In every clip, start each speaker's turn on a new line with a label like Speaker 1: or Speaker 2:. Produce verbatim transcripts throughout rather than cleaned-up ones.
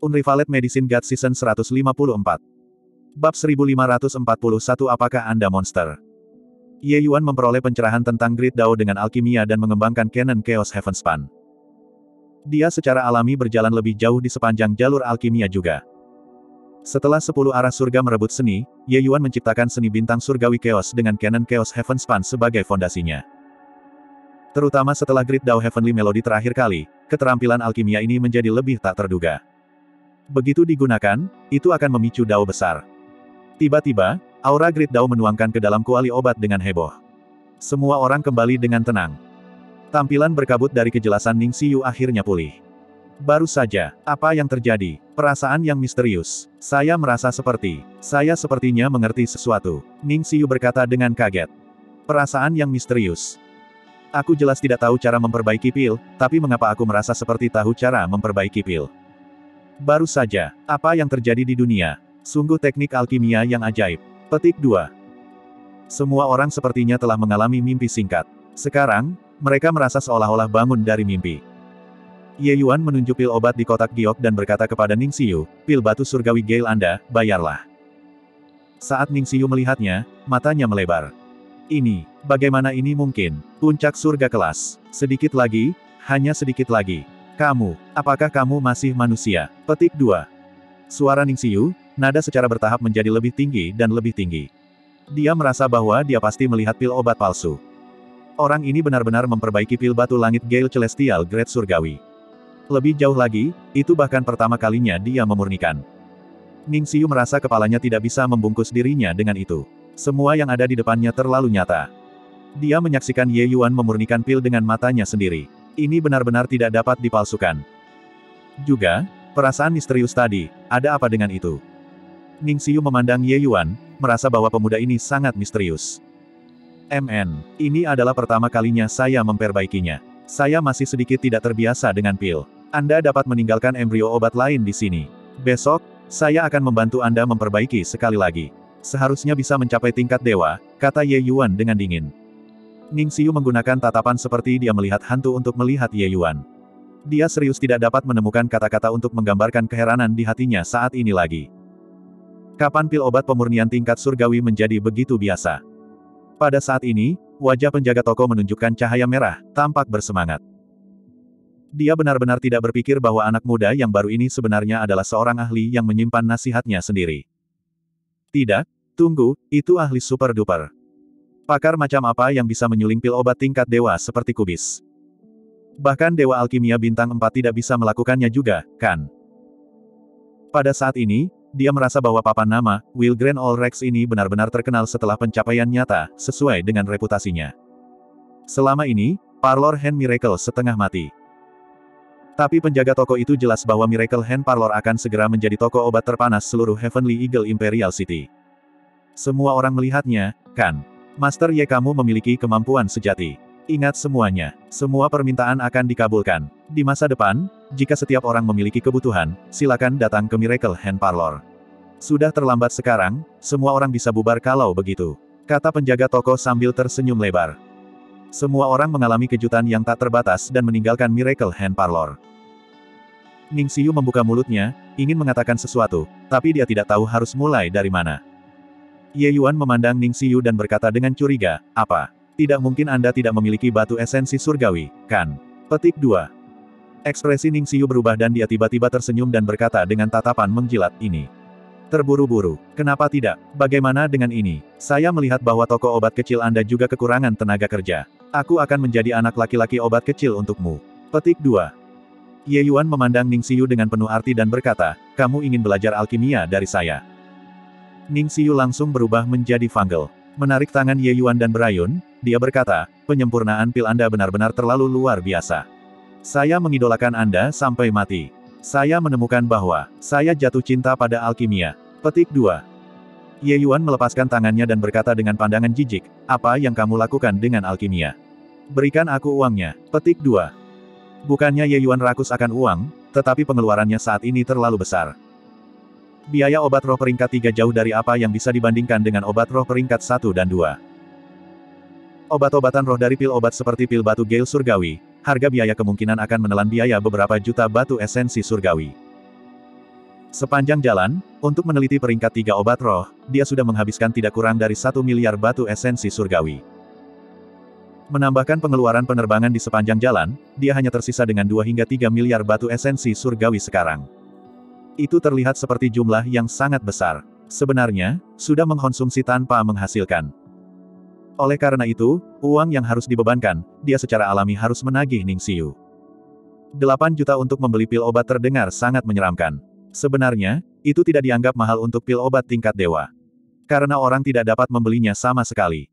Speaker 1: Unrivaled Medicine God Season seratus lima puluh empat. Bab seribu lima ratus empat puluh satu Apakah Anda monster? Ye Yuan memperoleh pencerahan tentang Grid Dao dengan alkimia dan mengembangkan Canon Chaos Heavenspan. Dia secara alami berjalan lebih jauh di sepanjang jalur alkimia juga. Setelah sepuluh arah surga merebut seni, Ye Yuan menciptakan seni bintang surgawi Chaos dengan Canon Chaos Heavenspan sebagai fondasinya. Terutama setelah Grid Dao Heavenly Melody terakhir kali, keterampilan alkimia ini menjadi lebih tak terduga. Begitu digunakan, itu akan memicu Dao besar. Tiba-tiba, aura Grid Dao menuangkan ke dalam kuali obat dengan heboh. Semua orang kembali dengan tenang. Tampilan berkabut dari kejelasan Ning Xiyu akhirnya pulih. Baru saja, apa yang terjadi? Perasaan yang misterius. Saya merasa seperti, saya sepertinya mengerti sesuatu. Ning Xiyu berkata dengan kaget. Perasaan yang misterius. Aku jelas tidak tahu cara memperbaiki pil, tapi mengapa aku merasa seperti tahu cara memperbaiki pil? Baru saja, apa yang terjadi di dunia? Sungguh teknik alkimia yang ajaib. Petik dua. Semua orang sepertinya telah mengalami mimpi singkat. Sekarang, mereka merasa seolah-olah bangun dari mimpi. Ye Yuan menunjuk pil obat di kotak giok dan berkata kepada Ning Xiyu, pil batu surgawi Gale Anda, bayarlah. Saat Ning Xiyu melihatnya, matanya melebar. Ini, bagaimana ini mungkin? Puncak surga kelas. Sedikit lagi, hanya sedikit lagi. Kamu, apakah kamu masih manusia? Petik dua. Suara Ning Xiyu, nada secara bertahap menjadi lebih tinggi dan lebih tinggi. Dia merasa bahwa dia pasti melihat pil obat palsu. Orang ini benar-benar memperbaiki pil batu langit Gale Celestial Grade Surgawi. Lebih jauh lagi, itu bahkan pertama kalinya dia memurnikan. Ning Xiyu merasa kepalanya tidak bisa membungkus dirinya dengan itu. Semua yang ada di depannya terlalu nyata. Dia menyaksikan Ye Yuan memurnikan pil dengan matanya sendiri. Ini benar-benar tidak dapat dipalsukan. Juga, perasaan misterius tadi, ada apa dengan itu? Ning Xiyu memandang Ye Yuan, merasa bahwa pemuda ini sangat misterius. M N, ini adalah pertama kalinya saya memperbaikinya. Saya masih sedikit tidak terbiasa dengan pil. Anda dapat meninggalkan embrio obat lain di sini. Besok, saya akan membantu Anda memperbaiki sekali lagi. Seharusnya bisa mencapai tingkat dewa, kata Ye Yuan dengan dingin. Ning Xiyu menggunakan tatapan seperti dia melihat hantu untuk melihat Ye Yuan. Dia serius tidak dapat menemukan kata-kata untuk menggambarkan keheranan di hatinya saat ini lagi. Kapan pil obat pemurnian tingkat surgawi menjadi begitu biasa? Pada saat ini, wajah penjaga toko menunjukkan cahaya merah, tampak bersemangat. Dia benar-benar tidak berpikir bahwa anak muda yang baru ini sebenarnya adalah seorang ahli yang menyimpan nasihatnya sendiri. Tidak, tunggu, itu ahli super-duper. Pakar macam apa yang bisa menyuling pil obat tingkat dewa seperti kubis? Bahkan Dewa Alkimia Bintang empat tidak bisa melakukannya juga, kan? Pada saat ini, dia merasa bahwa papan nama, Will Grand All Rex ini benar-benar terkenal setelah pencapaian nyata, sesuai dengan reputasinya. Selama ini, Parlor Hand Miracle setengah mati. Tapi penjaga toko itu jelas bahwa Miracle Hand Parlor akan segera menjadi toko obat terpanas seluruh Heavenly Eagle Imperial City. Semua orang melihatnya, kan? Master Ye, kamu memiliki kemampuan sejati. Ingat semuanya, semua permintaan akan dikabulkan. Di masa depan, jika setiap orang memiliki kebutuhan, silakan datang ke Miracle Hand Parlor. Sudah terlambat sekarang, semua orang bisa bubar kalau begitu, kata penjaga toko sambil tersenyum lebar. Semua orang mengalami kejutan yang tak terbatas dan meninggalkan Miracle Hand Parlor. Ning Xiyu membuka mulutnya, ingin mengatakan sesuatu, tapi dia tidak tahu harus mulai dari mana. Ye Yuan memandang Ning Xiyu dan berkata dengan curiga, apa? Tidak mungkin Anda tidak memiliki batu esensi surgawi, kan? Petik dua. Ekspresi Ning Xiyu berubah dan dia tiba-tiba tersenyum dan berkata dengan tatapan menjilat, ini. Terburu-buru, kenapa tidak? Bagaimana dengan ini? Saya melihat bahwa toko obat kecil Anda juga kekurangan tenaga kerja. Aku akan menjadi anak laki-laki obat kecil untukmu. Petik dua. Ye Yuan memandang Ning Xiyu dengan penuh arti dan berkata, kamu ingin belajar alkimia dari saya. Ning Xiyu langsung berubah menjadi Fanggel. Menarik tangan Ye Yuan dan berayun, dia berkata, penyempurnaan pil Anda benar-benar terlalu luar biasa. Saya mengidolakan Anda sampai mati. Saya menemukan bahwa, saya jatuh cinta pada alkimia. Petik dua. Ye Yuan melepaskan tangannya dan berkata dengan pandangan jijik, apa yang kamu lakukan dengan alkimia? Berikan aku uangnya. Petik dua. Bukannya Ye Yuan rakus akan uang, tetapi pengeluarannya saat ini terlalu besar. Biaya obat roh peringkat tiga jauh dari apa yang bisa dibandingkan dengan obat roh peringkat satu dan dua. Obat-obatan roh dari pil obat seperti pil batu Gale Surgawi, harga biaya kemungkinan akan menelan biaya beberapa juta batu esensi surgawi. Sepanjang jalan, untuk meneliti peringkat tiga obat roh, dia sudah menghabiskan tidak kurang dari satu miliar batu esensi surgawi. Menambahkan pengeluaran penerbangan di sepanjang jalan, dia hanya tersisa dengan dua hingga tiga miliar batu esensi surgawi sekarang. Itu terlihat seperti jumlah yang sangat besar. Sebenarnya, sudah mengkonsumsi tanpa menghasilkan. Oleh karena itu, uang yang harus dibebankan, dia secara alami harus menagih Ningxiu. delapan juta untuk membeli pil obat terdengar sangat menyeramkan. Sebenarnya, itu tidak dianggap mahal untuk pil obat tingkat dewa. Karena orang tidak dapat membelinya sama sekali.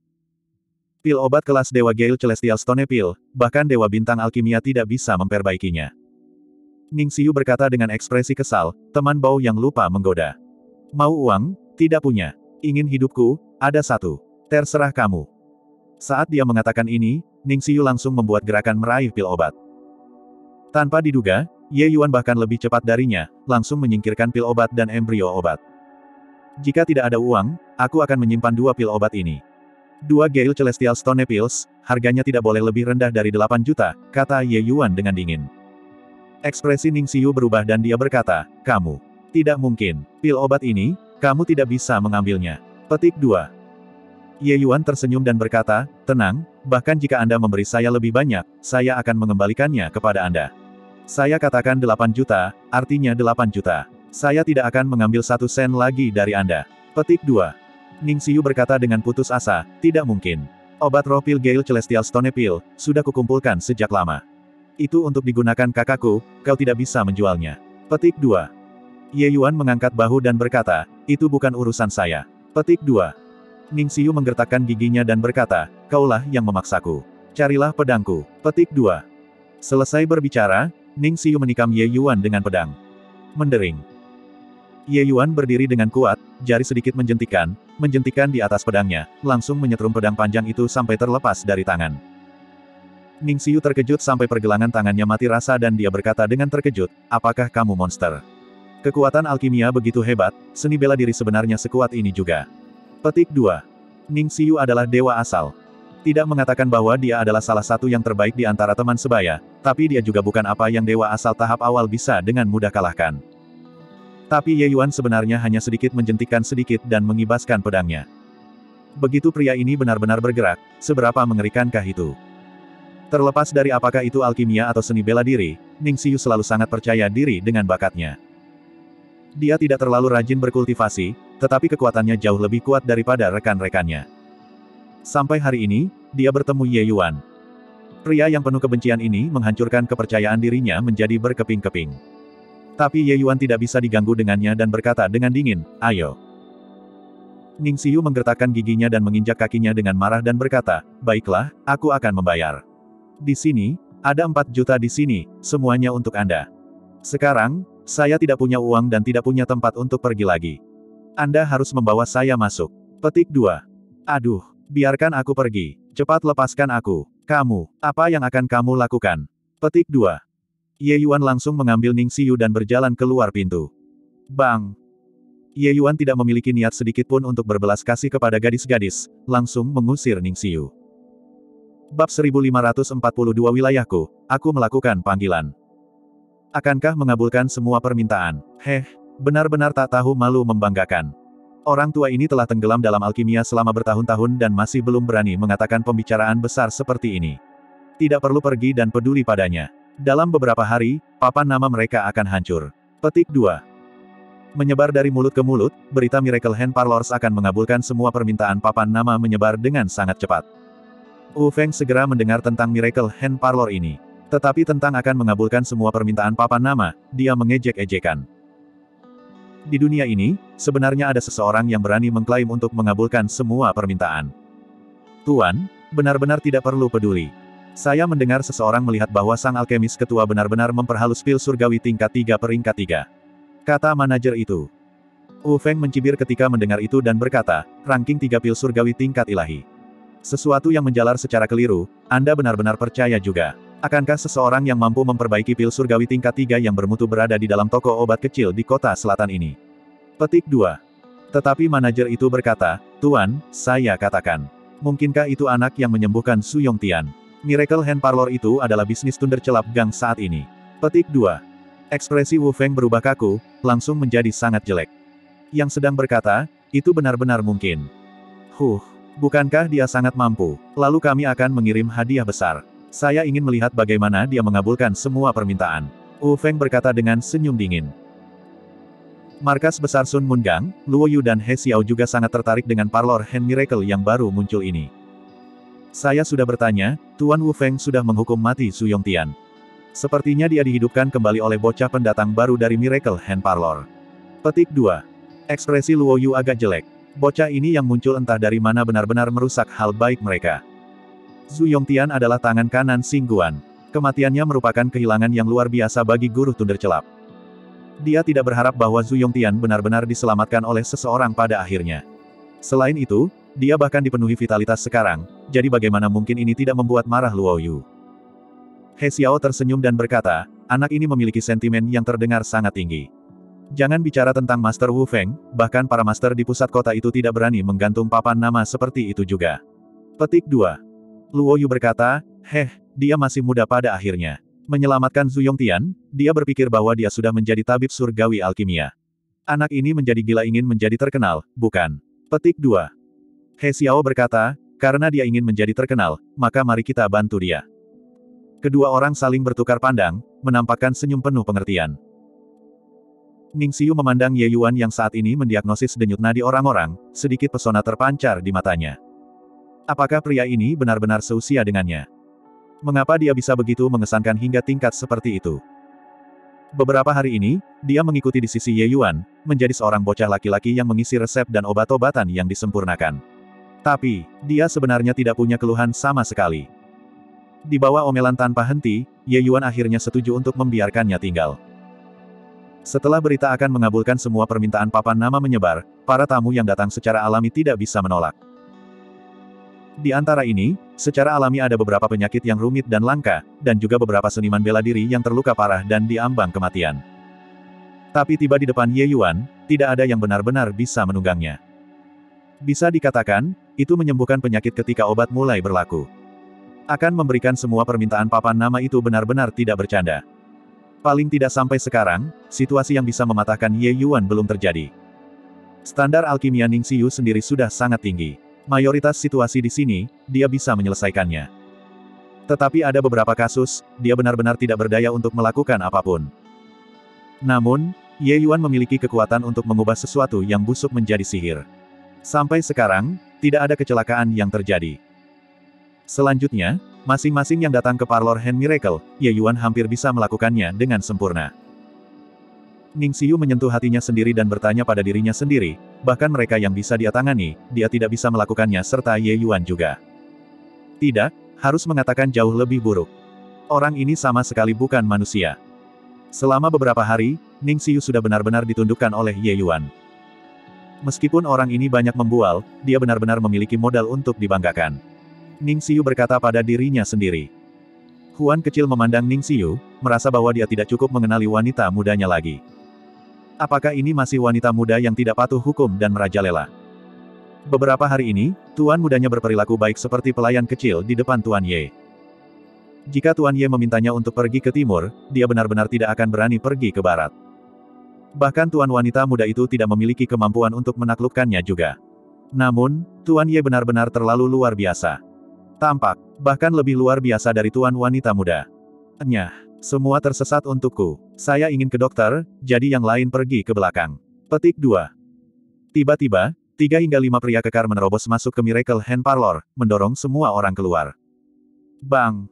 Speaker 1: Pil obat kelas Dewa Gale Celestial Stone Pill, bahkan Dewa Bintang Alkimia tidak bisa memperbaikinya. Ningxiu berkata dengan ekspresi kesal, teman bau yang lupa menggoda. Mau uang? Tidak punya. Ingin hidupku? Ada satu. Terserah kamu. Saat dia mengatakan ini, Ningxiu langsung membuat gerakan meraih pil obat. Tanpa diduga, Ye Yuan bahkan lebih cepat darinya, langsung menyingkirkan pil obat dan embrio obat. Jika tidak ada uang, aku akan menyimpan dua pil obat ini. Dua Gale Celestial Stone Pills, harganya tidak boleh lebih rendah dari delapan juta, kata Ye Yuan dengan dingin. Ekspresi Ningxiu berubah dan dia berkata, kamu. Tidak mungkin. Pil obat ini, kamu tidak bisa mengambilnya. Petik dua. Ye Yuan tersenyum dan berkata, tenang, bahkan jika Anda memberi saya lebih banyak, saya akan mengembalikannya kepada Anda. Saya katakan delapan juta, artinya delapan juta. Saya tidak akan mengambil satu sen lagi dari Anda. Petik dua. Ningxiu berkata dengan putus asa, tidak mungkin. Obat roh pil Gale Celestial Stone Pill, sudah kukumpulkan sejak lama. Itu untuk digunakan kakakku, kau tidak bisa menjualnya. Petik dua. Ye Yuan mengangkat bahu dan berkata, itu bukan urusan saya. Petik dua. Ningxiu menggertakkan giginya dan berkata, kaulah yang memaksaku. Carilah pedangku. Petik dua. Selesai berbicara, Ningxiu menikam Ye Yuan dengan pedang. Mendering. Ye Yuan berdiri dengan kuat, jari sedikit menjentikan, menjentikan di atas pedangnya, langsung menyetrum pedang panjang itu sampai terlepas dari tangan. Ningxiu terkejut sampai pergelangan tangannya mati rasa dan dia berkata dengan terkejut, apakah kamu monster? Kekuatan alkimia begitu hebat, seni bela diri sebenarnya sekuat ini juga. Petik dua. Ningxiu adalah dewa asal. Tidak mengatakan bahwa dia adalah salah satu yang terbaik di antara teman sebaya, tapi dia juga bukan apa yang dewa asal tahap awal bisa dengan mudah kalahkan. Tapi Ye Yuan sebenarnya hanya sedikit menjentikkan sedikit dan mengibaskan pedangnya. Begitu pria ini benar-benar bergerak, seberapa mengerikankah itu? Terlepas dari apakah itu alkimia atau seni bela diri, Ningxiu selalu sangat percaya diri dengan bakatnya. Dia tidak terlalu rajin berkultivasi, tetapi kekuatannya jauh lebih kuat daripada rekan-rekannya. Sampai hari ini, dia bertemu Ye Yuan. Pria yang penuh kebencian ini menghancurkan kepercayaan dirinya menjadi berkeping-keping. Tapi Ye Yuan tidak bisa diganggu dengannya dan berkata dengan dingin, ayo. Ningxiu menggertakkan giginya dan menginjak kakinya dengan marah dan berkata, baiklah, aku akan membayar. Di sini, ada empat juta di sini, semuanya untuk Anda. Sekarang, saya tidak punya uang dan tidak punya tempat untuk pergi lagi. Anda harus membawa saya masuk. Petik dua. Aduh. Biarkan aku pergi. Cepat lepaskan aku. Kamu, apa yang akan kamu lakukan? Petik dua. Ye Yuan langsung mengambil Ningxiu dan berjalan keluar pintu. Bang! Ye Yuan tidak memiliki niat sedikit pun untuk berbelas kasih kepada gadis-gadis, langsung mengusir Ningxiu. Bab seribu lima ratus empat puluh dua Wilayahku, aku melakukan panggilan. Akankah mengabulkan semua permintaan? Heh, benar-benar tak tahu malu membanggakan. Orang tua ini telah tenggelam dalam alkimia selama bertahun-tahun dan masih belum berani mengatakan pembicaraan besar seperti ini. Tidak perlu pergi dan peduli padanya. Dalam beberapa hari, papan nama mereka akan hancur. Petik dua. Menyebar dari mulut ke mulut, berita Miracle Hand Parlors akan mengabulkan semua permintaan papan nama menyebar dengan sangat cepat. Wu Feng segera mendengar tentang Miracle Hand Parlor ini. Tetapi tentang akan mengabulkan semua permintaan papan nama, dia mengejek-ejekan. Di dunia ini, sebenarnya ada seseorang yang berani mengklaim untuk mengabulkan semua permintaan. Tuan, benar-benar tidak perlu peduli. Saya mendengar seseorang melihat bahwa sang alkemis ketua benar-benar memperhalus pil surgawi tingkat tiga peringkat tiga. Kata manajer itu. Wu Feng mencibir ketika mendengar itu dan berkata, ranking tiga pil surgawi tingkat ilahi. Sesuatu yang menjalar secara keliru, Anda benar-benar percaya juga. Akankah seseorang yang mampu memperbaiki pil surgawi tingkat tiga yang bermutu berada di dalam toko obat kecil di kota selatan ini? Petik dua. Tetapi manajer itu berkata, Tuan, saya katakan. Mungkinkah itu anak yang menyembuhkan Su Yongtian? Miracle Hand Parlor itu adalah bisnis tundercelap gang saat ini. Petik dua. Ekspresi Wu Feng berubah kaku, langsung menjadi sangat jelek. Yang sedang berkata, itu benar-benar mungkin. Huh, bukankah dia sangat mampu? Lalu kami akan mengirim hadiah besar. Saya ingin melihat bagaimana dia mengabulkan semua permintaan. Wu Feng berkata dengan senyum dingin. Markas besar Sun Mungang, Luo Yu dan He Xiao juga sangat tertarik dengan Parlor Hand Miracle yang baru muncul ini. Saya sudah bertanya, Tuan Wu Feng sudah menghukum mati Su Yongtian. Sepertinya dia dihidupkan kembali oleh bocah pendatang baru dari Miracle Hand Parlor. Petik dua. Ekspresi Luo Yu agak jelek. Bocah ini yang muncul entah dari mana benar-benar merusak hal baik mereka. Su Yongtian adalah tangan kanan Xing Guan. Kematiannya merupakan kehilangan yang luar biasa bagi guru Thundercelap. Dia tidak berharap bahwa Su Yongtian benar-benar diselamatkan oleh seseorang pada akhirnya. Selain itu, dia bahkan dipenuhi vitalitas sekarang, jadi bagaimana mungkin ini tidak membuat marah Luo Yu. He Xiao tersenyum dan berkata, anak ini memiliki sentimen yang terdengar sangat tinggi. Jangan bicara tentang Master Wu Feng, bahkan para master di pusat kota itu tidak berani menggantung papan nama seperti itu juga. Petik dua. Luo Yu berkata, heh, dia masih muda pada akhirnya. Menyelamatkan Su Yongtian, dia berpikir bahwa dia sudah menjadi tabib surgawi alkimia. Anak ini menjadi gila ingin menjadi terkenal, bukan? Petik dua. He Xiao berkata, karena dia ingin menjadi terkenal, maka mari kita bantu dia. Kedua orang saling bertukar pandang, menampakkan senyum penuh pengertian. Ning Xiu memandang Ye Yuan yang saat ini mendiagnosis denyut nadi orang-orang, sedikit pesona terpancar di matanya. Apakah pria ini benar-benar seusia dengannya? Mengapa dia bisa begitu mengesankan hingga tingkat seperti itu? Beberapa hari ini, dia mengikuti di sisi Ye Yuan, menjadi seorang bocah laki-laki yang mengisi resep dan obat-obatan yang disempurnakan. Tapi, dia sebenarnya tidak punya keluhan sama sekali. Di bawah omelan tanpa henti, Ye Yuan akhirnya setuju untuk membiarkannya tinggal. Setelah berita akan mengabulkan semua permintaan papan nama menyebar, para tamu yang datang secara alami tidak bisa menolak. Di antara ini, secara alami ada beberapa penyakit yang rumit dan langka, dan juga beberapa seniman bela diri yang terluka parah dan diambang kematian. Tapi tiba di depan Ye Yuan, tidak ada yang benar-benar bisa menunggangnya. Bisa dikatakan, itu menyembuhkan penyakit ketika obat mulai berlaku. Akan memberikan semua permintaan papan nama itu benar-benar tidak bercanda. Paling tidak sampai sekarang, situasi yang bisa mematahkan Ye Yuan belum terjadi. Standar alkimia Ning Xiu sendiri sudah sangat tinggi. Mayoritas situasi di sini, dia bisa menyelesaikannya. Tetapi ada beberapa kasus, dia benar-benar tidak berdaya untuk melakukan apapun. Namun, Ye Yuan memiliki kekuatan untuk mengubah sesuatu yang busuk menjadi sihir. Sampai sekarang, tidak ada kecelakaan yang terjadi. Selanjutnya, masing-masing yang datang ke Parlor Hand Miracle, Ye Yuan hampir bisa melakukannya dengan sempurna. Ning Xiu menyentuh hatinya sendiri dan bertanya pada dirinya sendiri, bahkan mereka yang bisa dia tangani, dia tidak bisa melakukannya serta Ye Yuan juga. Tidak, harus mengatakan jauh lebih buruk. Orang ini sama sekali bukan manusia. Selama beberapa hari, Ning Xiu sudah benar-benar ditundukkan oleh Ye Yuan. Meskipun orang ini banyak membual, dia benar-benar memiliki modal untuk dibanggakan. Ning Xiu berkata pada dirinya sendiri. Huan kecil memandang Ning Xiu, merasa bahwa dia tidak cukup mengenali wanita mudanya lagi. Apakah ini masih wanita muda yang tidak patuh hukum dan merajalela? Beberapa hari ini, tuan mudanya berperilaku baik seperti pelayan kecil di depan Tuan Ye. Jika Tuan Ye memintanya untuk pergi ke timur, dia benar-benar tidak akan berani pergi ke barat. Bahkan tuan wanita muda itu tidak memiliki kemampuan untuk menaklukkannya juga. Namun, Tuan Ye benar-benar terlalu luar biasa. Tampak, bahkan lebih luar biasa dari tuan wanita muda. Nyah, semua tersesat untukku. Saya ingin ke dokter, jadi yang lain pergi ke belakang. Petik dua. Tiba-tiba, tiga hingga lima pria kekar menerobos masuk ke Miracle Hand Parlor, mendorong semua orang keluar. Bang!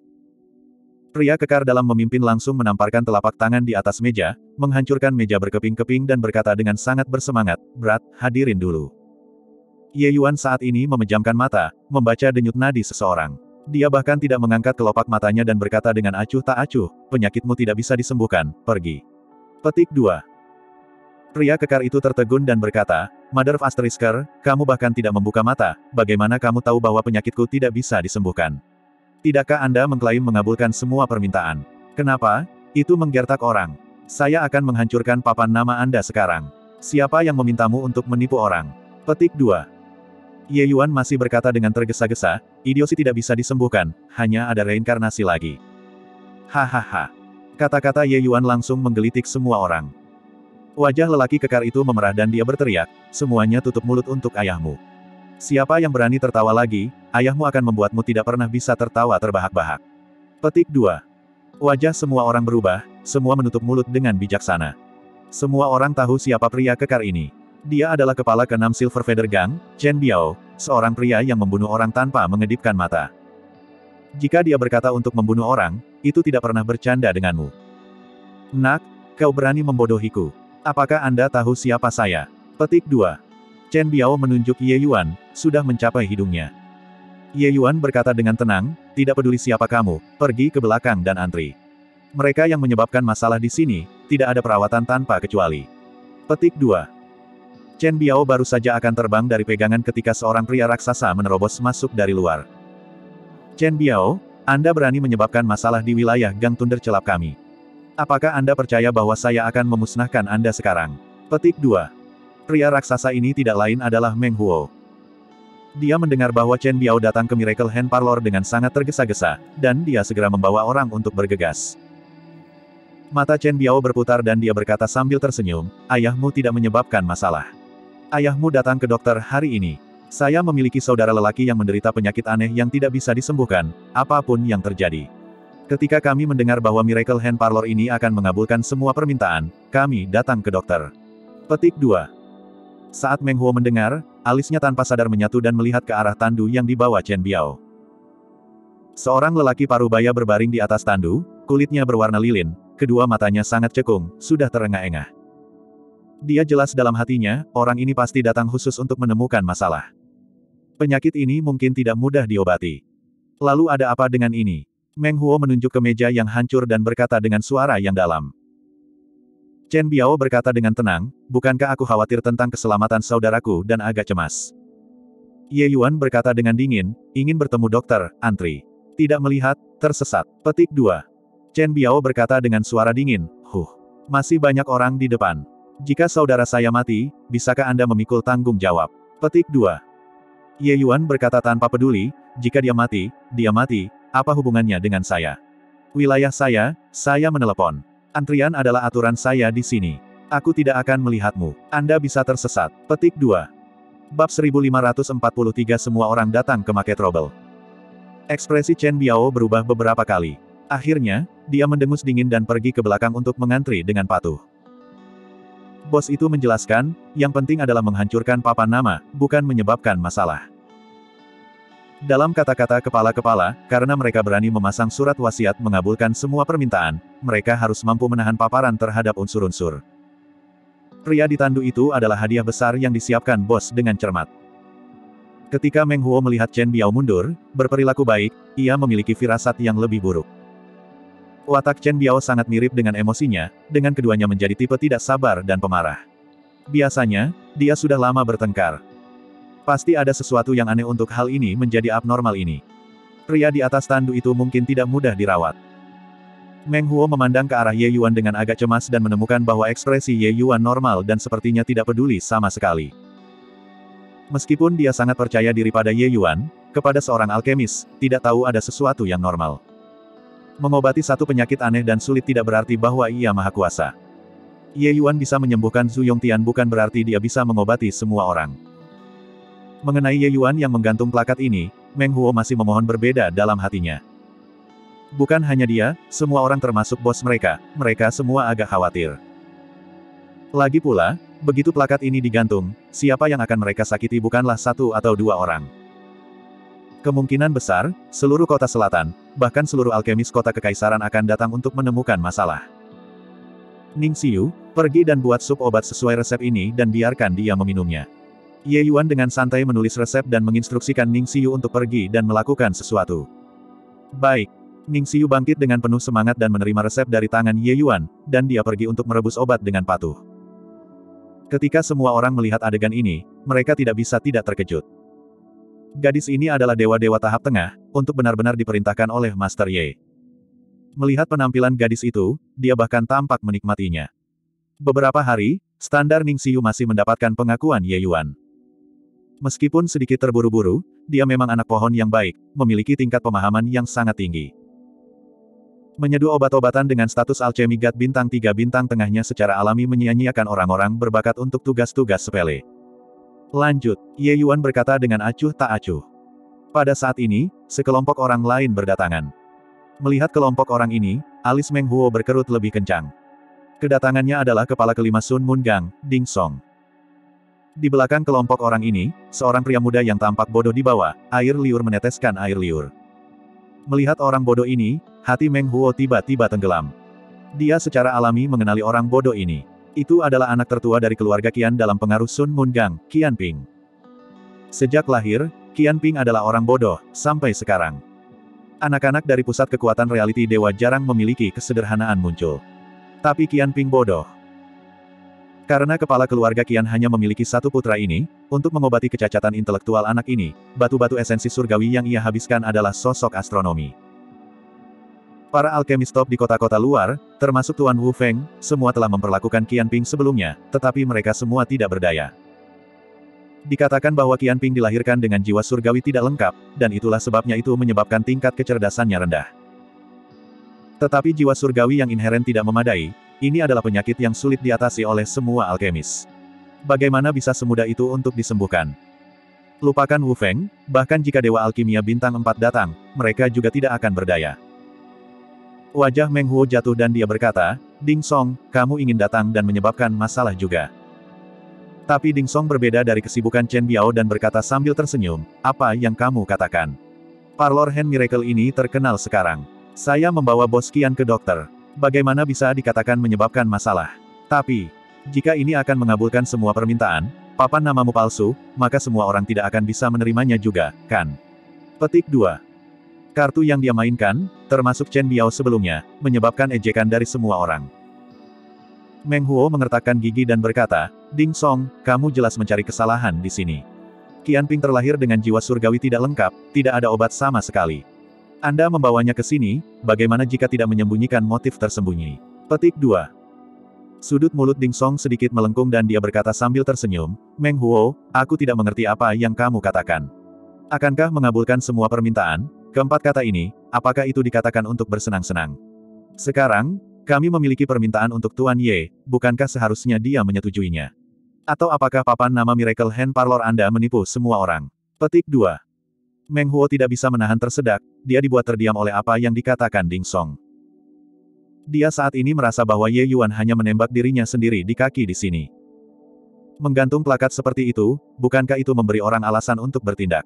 Speaker 1: Pria kekar dalam memimpin langsung menamparkan telapak tangan di atas meja, menghancurkan meja berkeping-keping dan berkata dengan sangat bersemangat, "Brat, hadirin dulu." Ye Yuan saat ini memejamkan mata, membaca denyut nadi seseorang. Dia bahkan tidak mengangkat kelopak matanya dan berkata dengan acuh tak acuh, "Penyakitmu tidak bisa disembuhkan, pergi." Petik dua. Pria kekar itu tertegun dan berkata, "Mother of Asterisker, kamu bahkan tidak membuka mata, bagaimana kamu tahu bahwa penyakitku tidak bisa disembuhkan? Tidakkah Anda mengklaim mengabulkan semua permintaan? Kenapa? Itu menggertak orang. Saya akan menghancurkan papan nama Anda sekarang. Siapa yang memintamu untuk menipu orang?" Petik dua. Ye Yuan masih berkata dengan tergesa-gesa, "Idiosi tidak bisa disembuhkan, hanya ada reinkarnasi lagi." Hahaha. Kata-kata Ye Yuan langsung menggelitik semua orang. Wajah lelaki kekar itu memerah dan dia berteriak, semuanya tutup mulut untuk ayahmu. Siapa yang berani tertawa lagi, ayahmu akan membuatmu tidak pernah bisa tertawa terbahak-bahak. Petik dua. Wajah semua orang berubah, semua menutup mulut dengan bijaksana. Semua orang tahu siapa pria kekar ini. Dia adalah kepala keenam Silver Feather Gang, Chen Biao, seorang pria yang membunuh orang tanpa mengedipkan mata. Jika dia berkata untuk membunuh orang, itu tidak pernah bercanda denganmu. Nak, kau berani membodohiku. Apakah Anda tahu siapa saya? Petik dua. Chen Biao menunjuk Ye Yuan, sudah mencapai hidungnya. Ye Yuan berkata dengan tenang, tidak peduli siapa kamu, pergi ke belakang dan antri. Mereka yang menyebabkan masalah di sini, tidak ada perawatan tanpa kecuali. Petik dua. Chen Biao baru saja akan terbang dari pegangan ketika seorang pria raksasa menerobos masuk dari luar. Chen Biao, Anda berani menyebabkan masalah di wilayah Gang Thunder Celap kami. Apakah Anda percaya bahwa saya akan memusnahkan Anda sekarang? Petik dua. Pria raksasa ini tidak lain adalah Meng Huo. Dia mendengar bahwa Chen Biao datang ke Miracle Hand Parlor dengan sangat tergesa-gesa, dan dia segera membawa orang untuk bergegas. Mata Chen Biao berputar dan dia berkata sambil tersenyum, ayahmu tidak menyebabkan masalah. Ayahmu datang ke dokter hari ini. Saya memiliki saudara lelaki yang menderita penyakit aneh yang tidak bisa disembuhkan, apapun yang terjadi. Ketika kami mendengar bahwa Miracle Hand Parlor ini akan mengabulkan semua permintaan, kami datang ke dokter. Petik dua. Saat Meng Huo mendengar, alisnya tanpa sadar menyatu dan melihat ke arah tandu yang dibawa Chen Biao. Seorang lelaki parubaya berbaring di atas tandu, kulitnya berwarna lilin, kedua matanya sangat cekung, sudah terengah-engah. Dia jelas dalam hatinya, orang ini pasti datang khusus untuk menemukan masalah. Penyakit ini mungkin tidak mudah diobati. Lalu ada apa dengan ini? Meng Huo menunjuk ke meja yang hancur dan berkata dengan suara yang dalam. Chen Biao berkata dengan tenang, bukankah aku khawatir tentang keselamatan saudaraku dan agak cemas. Ye Yuan berkata dengan dingin, ingin bertemu dokter, antri. Tidak melihat, tersesat. Petik dua. Chen Biao berkata dengan suara dingin, huh. Masih banyak orang di depan. Jika saudara saya mati, bisakah Anda memikul tanggung jawab? Petik dua. Ye Yuan berkata tanpa peduli, jika dia mati, dia mati, apa hubungannya dengan saya? Wilayah saya, saya menelepon. Antrian adalah aturan saya di sini. Aku tidak akan melihatmu. Anda bisa tersesat. Petik dua. Bab seribu lima ratus empat puluh tiga Semua orang datang ke Market Trouble. Ekspresi Chen Biao berubah beberapa kali. Akhirnya, dia mendengus dingin dan pergi ke belakang untuk mengantri dengan patuh. Bos itu menjelaskan, yang penting adalah menghancurkan papan nama, bukan menyebabkan masalah. Dalam kata-kata kepala-kepala, karena mereka berani memasang surat wasiat mengabulkan semua permintaan, mereka harus mampu menahan paparan terhadap unsur-unsur. Pria di tandu itu adalah hadiah besar yang disiapkan bos dengan cermat. Ketika Meng Huo melihat Chen Biao mundur, berperilaku baik, ia memiliki firasat yang lebih buruk. Watak Chen Biao sangat mirip dengan emosinya, dengan keduanya menjadi tipe tidak sabar dan pemarah. Biasanya, dia sudah lama bertengkar. Pasti ada sesuatu yang aneh untuk hal ini menjadi abnormal ini. Pria di atas tandu itu mungkin tidak mudah dirawat. Meng Huo memandang ke arah Ye Yuan dengan agak cemas dan menemukan bahwa ekspresi Ye Yuan normal dan sepertinya tidak peduli sama sekali. Meskipun dia sangat percaya diri pada Ye Yuan, kepada seorang alkemis, tidak tahu ada sesuatu yang normal. Mengobati satu penyakit aneh dan sulit tidak berarti bahwa ia maha kuasa. Ye Yuan bisa menyembuhkan Zhu Yongtian bukan berarti dia bisa mengobati semua orang. Mengenai Ye Yuan yang menggantung plakat ini, Meng Huo masih memohon berbeda dalam hatinya. Bukan hanya dia, semua orang termasuk bos mereka, mereka semua agak khawatir. Lagi pula, begitu plakat ini digantung, siapa yang akan mereka sakiti bukanlah satu atau dua orang. Kemungkinan besar, seluruh kota selatan, bahkan seluruh alkemis kota kekaisaran akan datang untuk menemukan masalah. Ning Xiu, pergi dan buat sup obat sesuai resep ini dan biarkan dia meminumnya. Ye Yuan dengan santai menulis resep dan menginstruksikan Ning Xiu untuk pergi dan melakukan sesuatu. Baik. Ning Xiu bangkit dengan penuh semangat dan menerima resep dari tangan Ye Yuan, dan dia pergi untuk merebus obat dengan patuh. Ketika semua orang melihat adegan ini, mereka tidak bisa tidak terkejut. Gadis ini adalah dewa-dewa tahap tengah, untuk benar-benar diperintahkan oleh Master Ye. Melihat penampilan gadis itu, dia bahkan tampak menikmatinya. Beberapa hari, standar Ning Xiu masih mendapatkan pengakuan Ye Yuan. Meskipun sedikit terburu-buru, dia memang anak pohon yang baik, memiliki tingkat pemahaman yang sangat tinggi. Menyeduh obat-obatan dengan status alchemy god bintang tiga bintang tengahnya secara alami menyia-nyiakan orang-orang berbakat untuk tugas-tugas sepele. Lanjut, Ye Yuan berkata dengan acuh tak acuh. Pada saat ini, sekelompok orang lain berdatangan. Melihat kelompok orang ini, alis Meng Huo berkerut lebih kencang. Kedatangannya adalah kepala kelima Sun Moon Gang, Ding Song. Di belakang kelompok orang ini, seorang pria muda yang tampak bodoh di bawah, air liur meneteskan air liur. Melihat orang bodoh ini, hati Meng Huo tiba-tiba tenggelam. Dia secara alami mengenali orang bodoh ini. Itu adalah anak tertua dari keluarga Qian dalam pengaruh Sun Moon Gang, Qian Ping. Sejak lahir, Qian Ping adalah orang bodoh, sampai sekarang. Anak-anak dari pusat kekuatan reality dewa jarang memiliki kesederhanaan muncul. Tapi Qian Ping bodoh. Karena kepala keluarga Qian hanya memiliki satu putra ini, untuk mengobati kecacatan intelektual anak ini, batu-batu esensi surgawi yang ia habiskan adalah sosok astronomi. Para alkemis top di kota-kota luar, termasuk Tuan Wu Feng, semua telah memperlakukan Qian Ping sebelumnya, tetapi mereka semua tidak berdaya. Dikatakan bahwa Qian Ping dilahirkan dengan jiwa surgawi tidak lengkap, dan itulah sebabnya itu menyebabkan tingkat kecerdasannya rendah. Tetapi jiwa surgawi yang inheren tidak memadai, ini adalah penyakit yang sulit diatasi oleh semua alkemis. Bagaimana bisa semudah itu untuk disembuhkan? Lupakan Wu Feng, bahkan jika Dewa Alkimia Bintang empat datang, mereka juga tidak akan berdaya. Wajah Meng Huo jatuh dan dia berkata, Ding Song, kamu ingin datang dan menyebabkan masalah juga. Tapi Ding Song berbeda dari kesibukan Chen Biao dan berkata sambil tersenyum, apa yang kamu katakan? Parlor Hand Miracle ini terkenal sekarang. Saya membawa bos Qian ke dokter. Bagaimana bisa dikatakan menyebabkan masalah? Tapi, jika ini akan mengabulkan semua permintaan, papan namamu palsu, maka semua orang tidak akan bisa menerimanya juga, kan? Petik dua. Kartu yang dia mainkan, termasuk Chen Biao sebelumnya, menyebabkan ejekan dari semua orang. Meng Huo mengertakkan gigi dan berkata, Ding Song, kamu jelas mencari kesalahan di sini. Qian Ping terlahir dengan jiwa surgawi tidak lengkap, tidak ada obat sama sekali. Anda membawanya ke sini, bagaimana jika tidak menyembunyikan motif tersembunyi? Petik dua. Sudut mulut Ding Song sedikit melengkung dan dia berkata sambil tersenyum, Meng Huo, aku tidak mengerti apa yang kamu katakan. Akankah mengabulkan semua permintaan? Keempat kata ini, apakah itu dikatakan untuk bersenang-senang? Sekarang, kami memiliki permintaan untuk Tuan Ye, bukankah seharusnya dia menyetujuinya? Atau apakah papan nama Miracle Hand Parlor Anda menipu semua orang? Petik dua. Meng Huo tidak bisa menahan tersedak, dia dibuat terdiam oleh apa yang dikatakan Ding Song. Dia saat ini merasa bahwa Ye Yuan hanya menembak dirinya sendiri di kaki di sini. Menggantung plakat seperti itu, bukankah itu memberi orang alasan untuk bertindak?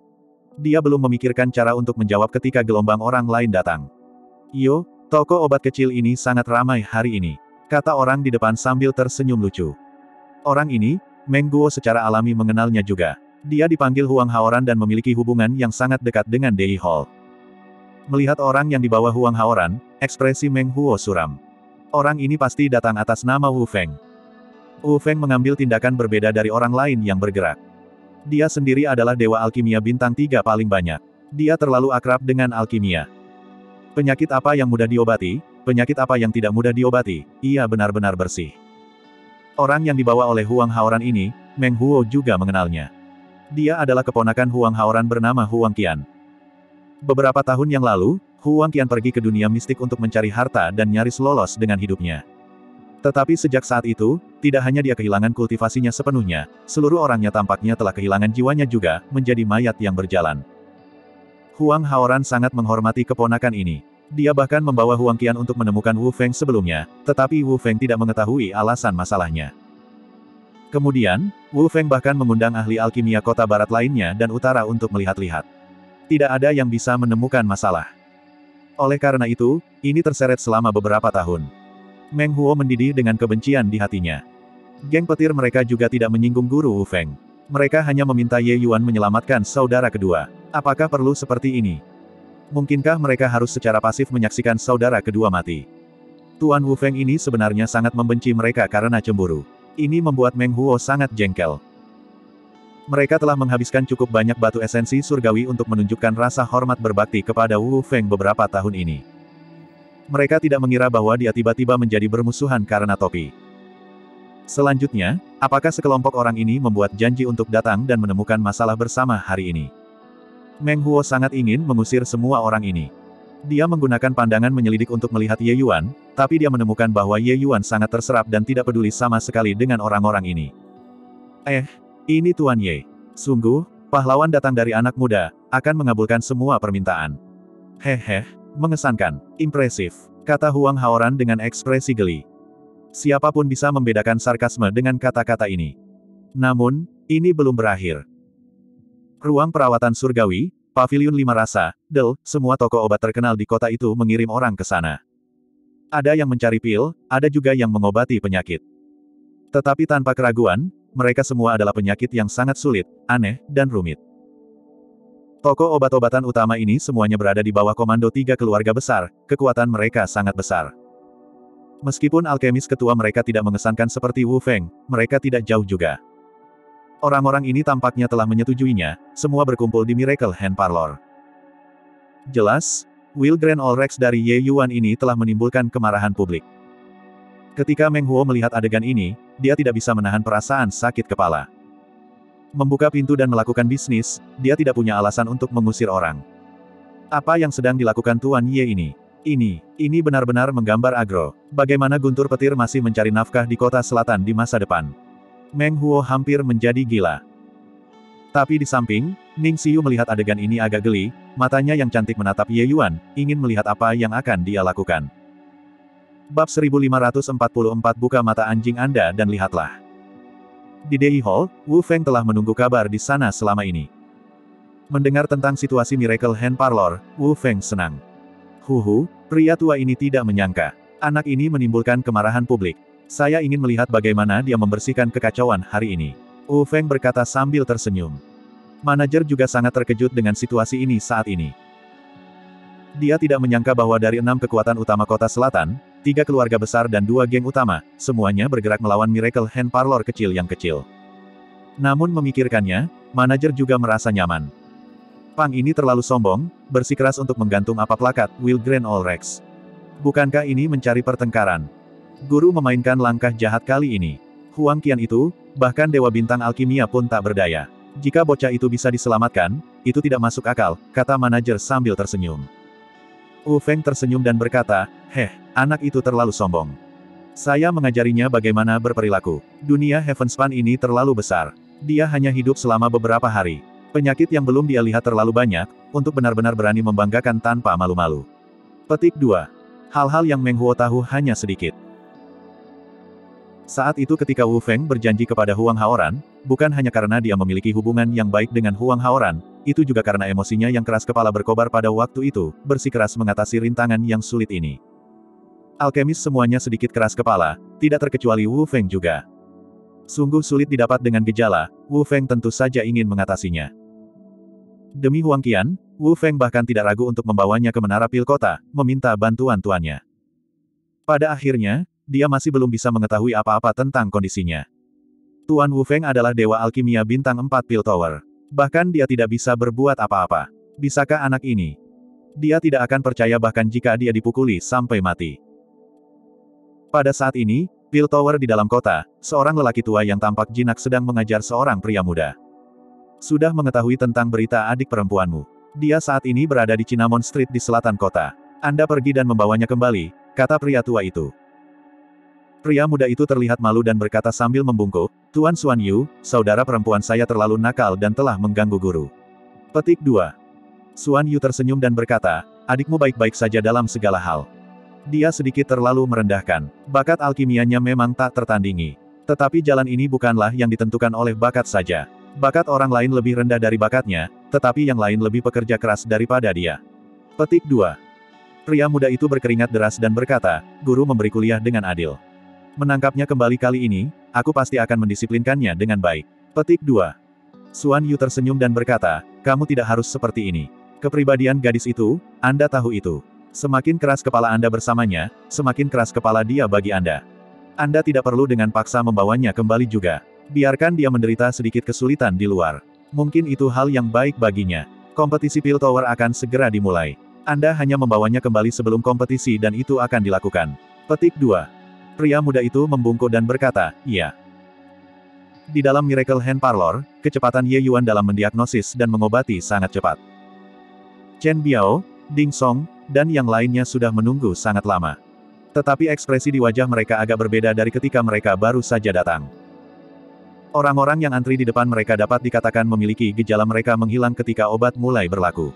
Speaker 1: Dia belum memikirkan cara untuk menjawab ketika gelombang orang lain datang. Yo, toko obat kecil ini sangat ramai hari ini, kata orang di depan sambil tersenyum lucu. Orang ini, Meng Guo secara alami mengenalnya juga. Dia dipanggil Huang Haoran dan memiliki hubungan yang sangat dekat dengan Dei Hall. Melihat orang yang dibawa Huang Haoran, ekspresi Meng Huo suram. Orang ini pasti datang atas nama Wu Feng. Wu Feng mengambil tindakan berbeda dari orang lain yang bergerak. Dia sendiri adalah Dewa Alkimia Bintang tiga paling banyak. Dia terlalu akrab dengan alkimia. Penyakit apa yang mudah diobati, penyakit apa yang tidak mudah diobati, ia benar-benar bersih. Orang yang dibawa oleh Huang Haoran ini, Meng Huo juga mengenalnya. Dia adalah keponakan Huang Haoran bernama Huang Qian. Beberapa tahun yang lalu, Huang Qian pergi ke dunia mistik untuk mencari harta dan nyaris lolos dengan hidupnya. Tetapi sejak saat itu, tidak hanya dia kehilangan kultivasinya sepenuhnya, seluruh orangnya tampaknya telah kehilangan jiwanya juga, menjadi mayat yang berjalan. Huang Haoran sangat menghormati keponakan ini. Dia bahkan membawa Huang Qian untuk menemukan Wu Feng sebelumnya, tetapi Wu Feng tidak mengetahui alasan masalahnya. Kemudian, Wu Feng bahkan mengundang ahli alkimia kota barat lainnya dan utara untuk melihat-lihat. Tidak ada yang bisa menemukan masalah. Oleh karena itu, ini terseret selama beberapa tahun. Meng Huo mendidih dengan kebencian di hatinya. Geng petir mereka juga tidak menyinggung guru Wu Feng. Mereka hanya meminta Ye Yuan menyelamatkan saudara kedua. Apakah perlu seperti ini? Mungkinkah mereka harus secara pasif menyaksikan saudara kedua mati? Tuan Wu Feng ini sebenarnya sangat membenci mereka karena cemburu. Ini membuat Meng Huo sangat jengkel. Mereka telah menghabiskan cukup banyak batu esensi surgawi untuk menunjukkan rasa hormat berbakti kepada Wu Feng beberapa tahun ini. Mereka tidak mengira bahwa dia tiba-tiba menjadi bermusuhan karena topi. Selanjutnya, apakah sekelompok orang ini membuat janji untuk datang dan menemukan masalah bersama hari ini? Meng Huo sangat ingin mengusir semua orang ini. Dia menggunakan pandangan menyelidik untuk melihat Ye Yuan, tapi dia menemukan bahwa Ye Yuan sangat terserap dan tidak peduli sama sekali dengan orang-orang ini. Eh, ini Tuan Ye. Sungguh, pahlawan datang dari anak muda, akan mengabulkan semua permintaan. Hehe, mengesankan, impresif, kata Huang Haoran dengan ekspresi geli. Siapapun bisa membedakan sarkasme dengan kata-kata ini. Namun, ini belum berakhir. Ruang perawatan surgawi, Paviliun Lima Rasa, Del, semua toko obat terkenal di kota itu mengirim orang ke sana. Ada yang mencari pil, ada juga yang mengobati penyakit. Tetapi tanpa keraguan, mereka semua adalah penyakit yang sangat sulit, aneh, dan rumit. Toko obat-obatan utama ini semuanya berada di bawah komando tiga keluarga besar, kekuatan mereka sangat besar. Meskipun alkemis ketua mereka tidak mengesankan seperti Wu Feng, mereka tidak jauh juga. Orang-orang ini tampaknya telah menyetujuinya, semua berkumpul di Miracle Hand Parlor. Jelas, Will Grand All Rex dari Ye Yuan ini telah menimbulkan kemarahan publik. Ketika Meng Huo melihat adegan ini, dia tidak bisa menahan perasaan sakit kepala. Membuka pintu dan melakukan bisnis, dia tidak punya alasan untuk mengusir orang. Apa yang sedang dilakukan Tuan Ye ini? Ini, ini benar-benar menggambar agro. Bagaimana guntur petir masih mencari nafkah di kota selatan di masa depan. Meng Huo hampir menjadi gila. Tapi di samping, Ning Xiu melihat adegan ini agak geli, matanya yang cantik menatap Ye Yuan, ingin melihat apa yang akan dia lakukan. Bab seribu lima ratus empat puluh empat Buka mata anjing Anda dan lihatlah. Di Dei Hall, Wu Feng telah menunggu kabar di sana selama ini. Mendengar tentang situasi Miracle Hand Parlor, Wu Feng senang. Huhu, pria tua ini tidak menyangka. Anak ini menimbulkan kemarahan publik. Saya ingin melihat bagaimana dia membersihkan kekacauan hari ini. Wu Feng berkata sambil tersenyum. Manajer juga sangat terkejut dengan situasi ini saat ini. Dia tidak menyangka bahwa dari enam kekuatan utama kota selatan, tiga keluarga besar dan dua geng utama, semuanya bergerak melawan Miracle Hand Parlor kecil yang kecil. Namun memikirkannya, manajer juga merasa nyaman. Pang ini terlalu sombong, bersikeras untuk menggantung apa plakat Will Grand All Rex. Bukankah ini mencari pertengkaran? Guru memainkan langkah jahat kali ini. Huang Qian itu, bahkan Dewa Bintang Alkimia pun tak berdaya. Jika bocah itu bisa diselamatkan, itu tidak masuk akal, kata manajer sambil tersenyum. Wu Feng tersenyum dan berkata, heh, anak itu terlalu sombong. Saya mengajarinya bagaimana berperilaku. Dunia Heavenspan ini terlalu besar. Dia hanya hidup selama beberapa hari. Penyakit yang belum dia lihat terlalu banyak, untuk benar-benar berani membanggakan tanpa malu-malu. Petik dua. Hal-hal yang Meng Huo tahu hanya sedikit. Saat itu ketika Wu Feng berjanji kepada Huang Haoran, bukan hanya karena dia memiliki hubungan yang baik dengan Huang Haoran, itu juga karena emosinya yang keras kepala berkobar pada waktu itu, bersikeras mengatasi rintangan yang sulit ini. Alkemis semuanya sedikit keras kepala, tidak terkecuali Wu Feng juga. Sungguh sulit didapat dengan gejala, Wu Feng tentu saja ingin mengatasinya. Demi Huang Qian, Wu Feng bahkan tidak ragu untuk membawanya ke menara pil kota, meminta bantuan tuannya. Pada akhirnya, dia masih belum bisa mengetahui apa-apa tentang kondisinya. Tuan Wu Feng adalah Dewa Alkimia Bintang empat Pil Tower. Bahkan dia tidak bisa berbuat apa-apa. Bisakah anak ini? Dia tidak akan percaya bahkan jika dia dipukuli sampai mati. Pada saat ini, Pil Tower di dalam kota, seorang lelaki tua yang tampak jinak sedang mengajar seorang pria muda. Sudah mengetahui tentang berita adik perempuanmu. Dia saat ini berada di Cinnamon Street di selatan kota. Anda pergi dan membawanya kembali, kata pria tua itu. Pria muda itu terlihat malu dan berkata sambil membungkuk, Tuan Xuan Yu, saudara perempuan saya terlalu nakal dan telah mengganggu guru. Petik dua. Xuan Yu tersenyum dan berkata, adikmu baik-baik saja dalam segala hal. Dia sedikit terlalu merendahkan. Bakat alkimianya memang tak tertandingi. Tetapi jalan ini bukanlah yang ditentukan oleh bakat saja. Bakat orang lain lebih rendah dari bakatnya, tetapi yang lain lebih pekerja keras daripada dia. Petik dua. Pria muda itu berkeringat deras dan berkata, guru memberi kuliah dengan adil. Menangkapnya kembali kali ini, aku pasti akan mendisiplinkannya dengan baik. Petik dua. Xuan Yu tersenyum dan berkata, kamu tidak harus seperti ini. Kepribadian gadis itu, Anda tahu itu. Semakin keras kepala Anda bersamanya, semakin keras kepala dia bagi Anda. Anda tidak perlu dengan paksa membawanya kembali juga. Biarkan dia menderita sedikit kesulitan di luar. Mungkin itu hal yang baik baginya. Kompetisi Pil Tower akan segera dimulai. Anda hanya membawanya kembali sebelum kompetisi dan itu akan dilakukan. Petik dua. Pria muda itu membungkuk dan berkata, iya. Di dalam Miracle Hand Parlor, kecepatan Ye Yuan dalam mendiagnosis dan mengobati sangat cepat. Chen Biao, Ding Song, dan yang lainnya sudah menunggu sangat lama. Tetapi ekspresi di wajah mereka agak berbeda dari ketika mereka baru saja datang. Orang-orang yang antri di depan mereka dapat dikatakan memiliki gejala mereka menghilang ketika obat mulai berlaku.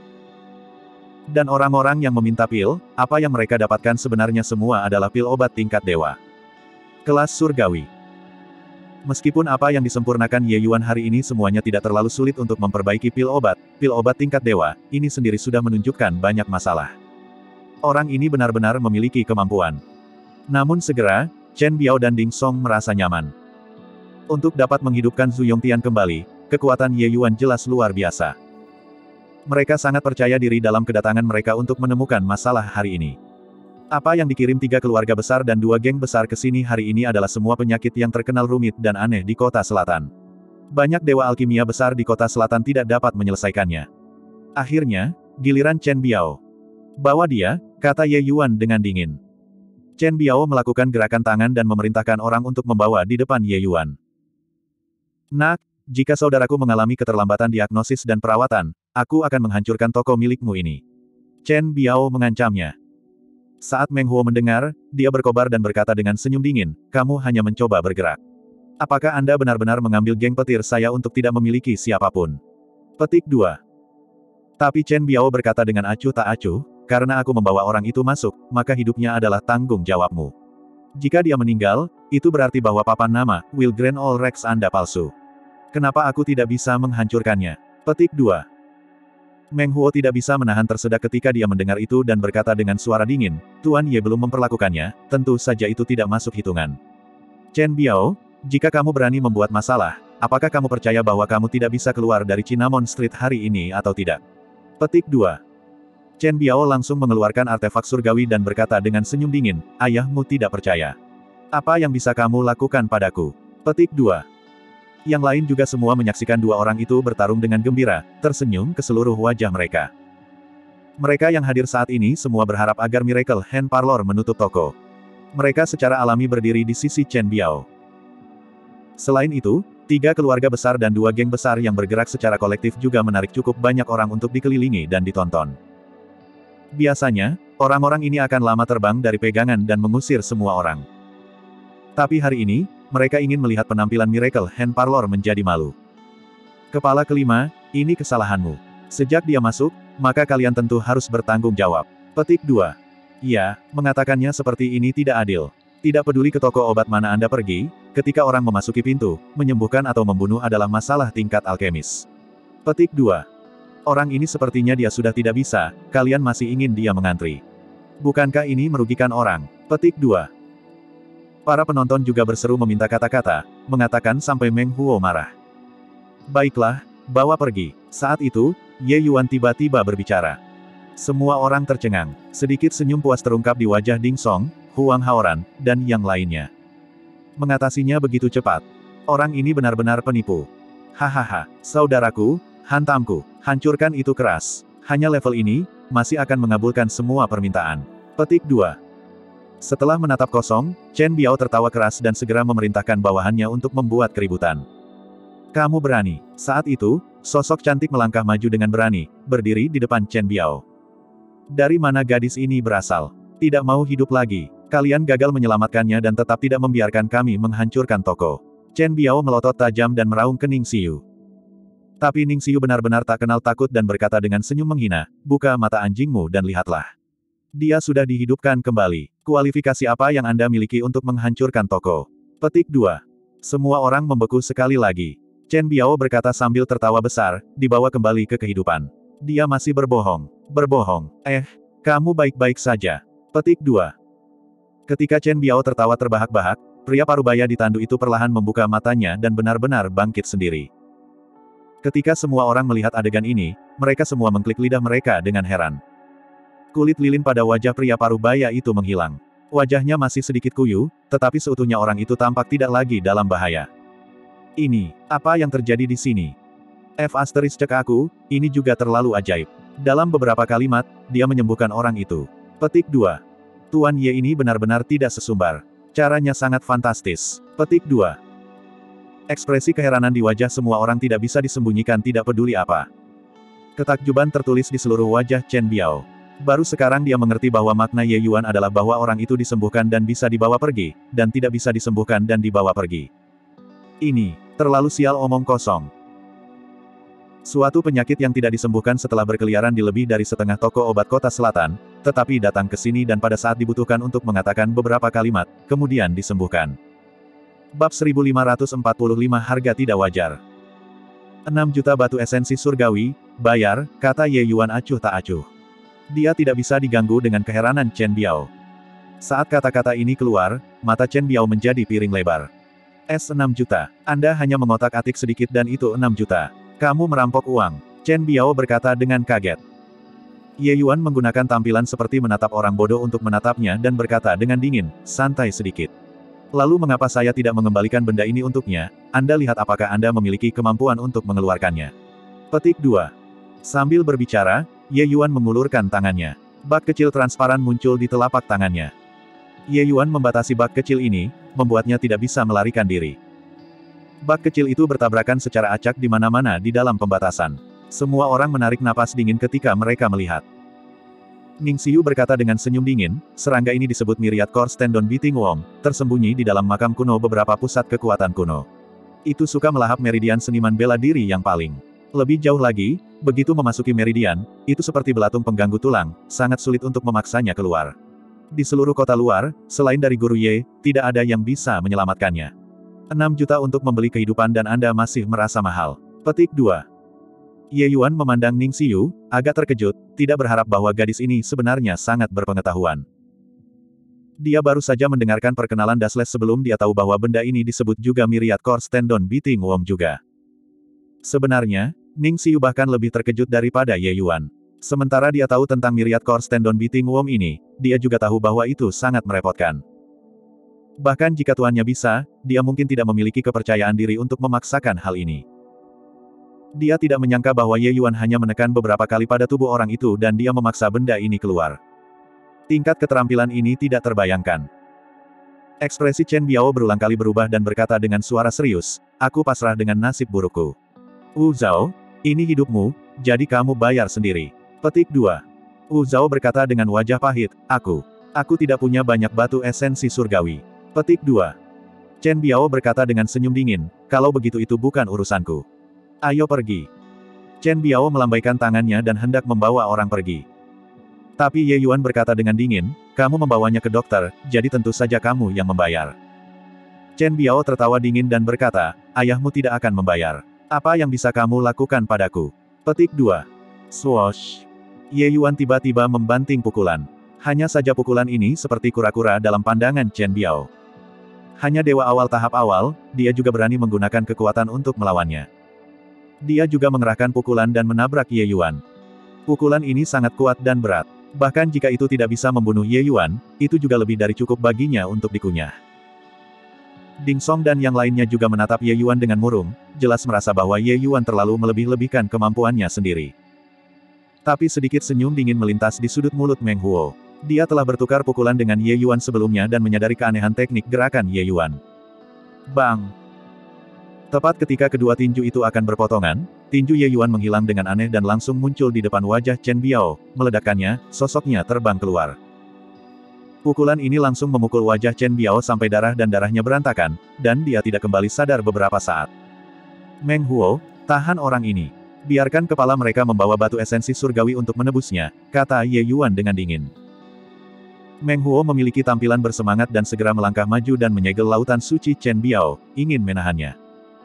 Speaker 1: Dan orang-orang yang meminta pil, apa yang mereka dapatkan sebenarnya semua adalah pil obat tingkat dewa. Kelas surgawi. Meskipun apa yang disempurnakan Ye Yuan hari ini semuanya tidak terlalu sulit untuk memperbaiki pil obat, pil obat tingkat dewa, ini sendiri sudah menunjukkan banyak masalah. Orang ini benar-benar memiliki kemampuan. Namun segera, Chen Biao dan Ding Song merasa nyaman. Untuk dapat menghidupkan Zhu Yongtian kembali, kekuatan Ye Yuan jelas luar biasa. Mereka sangat percaya diri dalam kedatangan mereka untuk menemukan masalah hari ini. Apa yang dikirim tiga keluarga besar dan dua geng besar ke sini hari ini adalah semua penyakit yang terkenal rumit dan aneh di kota selatan. Banyak dewa alkimia besar di kota selatan tidak dapat menyelesaikannya. Akhirnya, giliran Chen Biao. Bawa dia, kata Ye Yuan dengan dingin. Chen Biao melakukan gerakan tangan dan memerintahkan orang untuk membawa di depan Ye Yuan. Nak, jika saudaraku mengalami keterlambatan diagnosis dan perawatan, aku akan menghancurkan toko milikmu ini. Chen Biao mengancamnya. Saat Meng Huo mendengar, dia berkobar dan berkata dengan senyum dingin, kamu hanya mencoba bergerak. Apakah Anda benar-benar mengambil geng petir saya untuk tidak memiliki siapapun? Petik dua. Tapi Chen Biao berkata dengan acuh tak acuh, karena aku membawa orang itu masuk, maka hidupnya adalah tanggung jawabmu. Jika dia meninggal, itu berarti bahwa papan nama, Will Grand All Rex Anda palsu. Kenapa aku tidak bisa menghancurkannya? Petik dua. Meng Huo tidak bisa menahan tersedak ketika dia mendengar itu dan berkata dengan suara dingin, Tuan Ye belum memperlakukannya, tentu saja itu tidak masuk hitungan. Chen Biao, jika kamu berani membuat masalah, apakah kamu percaya bahwa kamu tidak bisa keluar dari Cinnamon Street hari ini atau tidak? Petik dua. Chen Biao langsung mengeluarkan artefak surgawi dan berkata dengan senyum dingin, ayahmu tidak percaya. Apa yang bisa kamu lakukan padaku? Petik dua. Yang lain juga semua menyaksikan dua orang itu bertarung dengan gembira, tersenyum ke seluruh wajah mereka. Mereka yang hadir saat ini semua berharap agar Miracle Hand Parlor menutup toko. Mereka secara alami berdiri di sisi Chen Biao. Selain itu, tiga keluarga besar dan dua geng besar yang bergerak secara kolektif juga menarik cukup banyak orang untuk dikelilingi dan ditonton. Biasanya, orang-orang ini akan lama terbang dari pegangan dan mengusir semua orang. Tapi hari ini, mereka ingin melihat penampilan Miracle Hand Parlor menjadi malu. Kepala kelima, ini kesalahanmu. Sejak dia masuk, maka kalian tentu harus bertanggung jawab. Petik dua. Ya, mengatakannya seperti ini tidak adil. Tidak peduli ke toko obat mana Anda pergi, ketika orang memasuki pintu, menyembuhkan atau membunuh adalah masalah tingkat alkemis. Petik dua. Orang ini sepertinya dia sudah tidak bisa, kalian masih ingin dia mengantri. Bukankah ini merugikan orang? Petik dua. Para penonton juga berseru meminta kata-kata, mengatakan sampai Meng Huo marah. Baiklah, bawa pergi. Saat itu, Ye Yuan tiba-tiba berbicara. Semua orang tercengang. Sedikit senyum puas terungkap di wajah Ding Song, Huang Haoran, dan yang lainnya. Mengatasinya begitu cepat. Orang ini benar-benar penipu. Hahaha, saudaraku, hantamku, hancurkan itu keras. Hanya level ini, masih akan mengabulkan semua permintaan. Petik dua. Setelah menatap kosong, Chen Biao tertawa keras dan segera memerintahkan bawahannya untuk membuat keributan. Kamu berani. Saat itu, sosok cantik melangkah maju dengan berani, berdiri di depan Chen Biao. Dari mana gadis ini berasal? Tidak mau hidup lagi. Kalian gagal menyelamatkannya dan tetap tidak membiarkan kami menghancurkan toko. Chen Biao melotot tajam dan meraung ke Ning Xiu. Tapi Ning Xiu benar-benar tak kenal takut dan berkata dengan senyum menghina, buka mata anjingmu dan lihatlah. Dia sudah dihidupkan kembali. Kualifikasi apa yang Anda miliki untuk menghancurkan toko? Petik dua. Semua orang membeku sekali lagi. Chen Biao berkata sambil tertawa besar, dibawa kembali ke kehidupan. Dia masih berbohong. Berbohong. Eh, kamu baik-baik saja. Petik dua. Ketika Chen Biao tertawa terbahak-bahak, pria parubaya di tandu itu perlahan membuka matanya dan benar-benar bangkit sendiri. Ketika semua orang melihat adegan ini, mereka semua mengklik lidah mereka dengan heran. Kulit lilin pada wajah pria parubaya itu menghilang. Wajahnya masih sedikit kuyu, tetapi seutuhnya orang itu tampak tidak lagi dalam bahaya. Ini, apa yang terjadi di sini? F asteris cek aku, ini juga terlalu ajaib. Dalam beberapa kalimat, dia menyembuhkan orang itu. Petik dua. Tuan Ye ini benar-benar tidak sesumbar. Caranya sangat fantastis. Petik dua. Ekspresi keheranan di wajah semua orang tidak bisa disembunyikan tidak peduli apa. Ketakjuban tertulis di seluruh wajah Chen Biao. Baru sekarang dia mengerti bahwa makna Ye Yuan adalah bahwa orang itu disembuhkan dan bisa dibawa pergi, dan tidak bisa disembuhkan dan dibawa pergi. Ini terlalu sial omong kosong. Suatu penyakit yang tidak disembuhkan setelah berkeliaran di lebih dari setengah toko obat kota selatan, tetapi datang ke sini dan pada saat dibutuhkan untuk mengatakan beberapa kalimat, kemudian disembuhkan. Bab seribu lima ratus empat puluh lima Harga tidak wajar. enam juta batu esensi surgawi, bayar, kata Ye Yuan acuh tak acuh. Dia tidak bisa diganggu dengan keheranan Chen Biao. Saat kata-kata ini keluar, mata Chen Biao menjadi piring lebar. Es enam juta. Anda hanya mengotak-atik sedikit dan itu enam juta. Kamu merampok uang. Chen Biao berkata dengan kaget. Ye Yuan menggunakan tampilan seperti menatap orang bodoh untuk menatapnya dan berkata dengan dingin, santai sedikit. Lalu mengapa saya tidak mengembalikan benda ini untuknya? Anda lihat apakah Anda memiliki kemampuan untuk mengeluarkannya. Petik dua. Sambil berbicara, Ye Yuan mengulurkan tangannya. Bak kecil transparan muncul di telapak tangannya. Ye Yuan membatasi bak kecil ini, membuatnya tidak bisa melarikan diri. Bak kecil itu bertabrakan secara acak di mana-mana di dalam pembatasan. Semua orang menarik napas dingin ketika mereka melihat. Ning Xiu berkata dengan senyum dingin, serangga ini disebut Myriad Course Tendon Beating Worm, tersembunyi di dalam makam kuno beberapa pusat kekuatan kuno. Itu suka melahap meridian seniman bela diri yang paling. Lebih jauh lagi, begitu memasuki meridian, itu seperti belatung pengganggu tulang, sangat sulit untuk memaksanya keluar. Di seluruh kota luar, selain dari Guru Ye, tidak ada yang bisa menyelamatkannya. enam juta untuk membeli kehidupan dan Anda masih merasa mahal. Petik dua. Ye Yuan memandang Ning Xiu, agak terkejut, tidak berharap bahwa gadis ini sebenarnya sangat berpengetahuan. Dia baru saja mendengarkan perkenalan Dasles sebelum dia tahu bahwa benda ini disebut juga Myriad Course Tendon Beating Worm juga. Sebenarnya, Ning Xiu bahkan lebih terkejut daripada Ye Yuan. Sementara dia tahu tentang Myriad Course Tendon Beating Worm ini, dia juga tahu bahwa itu sangat merepotkan. Bahkan jika tuannya bisa, dia mungkin tidak memiliki kepercayaan diri untuk memaksakan hal ini. Dia tidak menyangka bahwa Ye Yuan hanya menekan beberapa kali pada tubuh orang itu dan dia memaksa benda ini keluar. Tingkat keterampilan ini tidak terbayangkan. Ekspresi Chen Biao berulang kali berubah dan berkata dengan suara serius, aku pasrah dengan nasib burukku. Wu Zhao, ini hidupmu, jadi kamu bayar sendiri. Petik dua. Wu Zhao berkata dengan wajah pahit, aku. Aku tidak punya banyak batu esensi surgawi. Petik dua. Chen Biao berkata dengan senyum dingin, kalau begitu itu bukan urusanku. Ayo pergi. Chen Biao melambaikan tangannya dan hendak membawa orang pergi. Tapi Ye Yuan berkata dengan dingin, kamu membawanya ke dokter, jadi tentu saja kamu yang membayar. Chen Biao tertawa dingin dan berkata, ayahmu tidak akan membayar. Apa yang bisa kamu lakukan padaku? Petik dua. Swoosh. Ye Yuan tiba-tiba membanting pukulan. Hanya saja pukulan ini seperti kura-kura dalam pandangan Chen Biao. Hanya dewa awal tahap awal, dia juga berani menggunakan kekuatan untuk melawannya. Dia juga mengerahkan pukulan dan menabrak Ye Yuan. Pukulan ini sangat kuat dan berat. Bahkan jika itu tidak bisa membunuh Ye Yuan, itu juga lebih dari cukup baginya untuk dikunyah. Ding Song dan yang lainnya juga menatap Ye Yuan dengan murung, jelas merasa bahwa Ye Yuan terlalu melebih-lebihkan kemampuannya sendiri. Tapi sedikit senyum dingin melintas di sudut mulut Meng Huo. Dia telah bertukar pukulan dengan Ye Yuan sebelumnya dan menyadari keanehan teknik gerakan Ye Yuan. Bang! Tepat ketika kedua tinju itu akan berpotongan, tinju Ye Yuan menghilang dengan aneh dan langsung muncul di depan wajah Chen Biao, meledakkannya, sosoknya terbang keluar. Pukulan ini langsung memukul wajah Chen Biao sampai darah dan darahnya berantakan, dan dia tidak kembali sadar beberapa saat. Meng Huo, tahan orang ini. Biarkan kepala mereka membawa batu esensi surgawi untuk menebusnya, kata Ye Yuan dengan dingin. Meng Huo memiliki tampilan bersemangat dan segera melangkah maju dan menyegel lautan suci Chen Biao, ingin menahannya.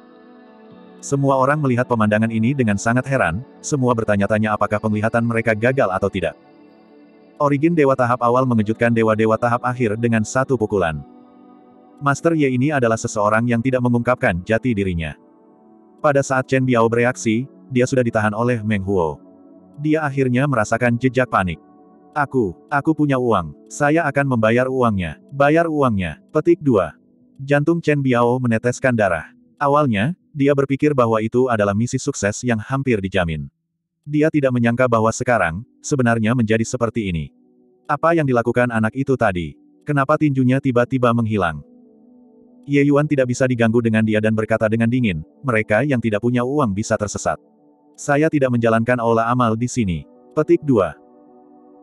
Speaker 1: Semua orang melihat pemandangan ini dengan sangat heran, semua bertanya-tanya apakah penglihatan mereka gagal atau tidak. Origin dewa tahap awal mengejutkan dewa-dewa tahap akhir dengan satu pukulan. Master Ye ini adalah seseorang yang tidak mengungkapkan jati dirinya. Pada saat Chen Biao bereaksi, dia sudah ditahan oleh Meng Huo. Dia akhirnya merasakan jejak panik. Aku, aku punya uang. Saya akan membayar uangnya. Bayar uangnya. Petik dua. Jantung Chen Biao meneteskan darah. Awalnya, dia berpikir bahwa itu adalah misi sukses yang hampir dijamin. Dia tidak menyangka bahwa sekarang, sebenarnya menjadi seperti ini. Apa yang dilakukan anak itu tadi? Kenapa tinjunya tiba-tiba menghilang? Ye Yuan tidak bisa diganggu dengan dia dan berkata dengan dingin, mereka yang tidak punya uang bisa tersesat. Saya tidak menjalankan aula amal di sini. Petik dua.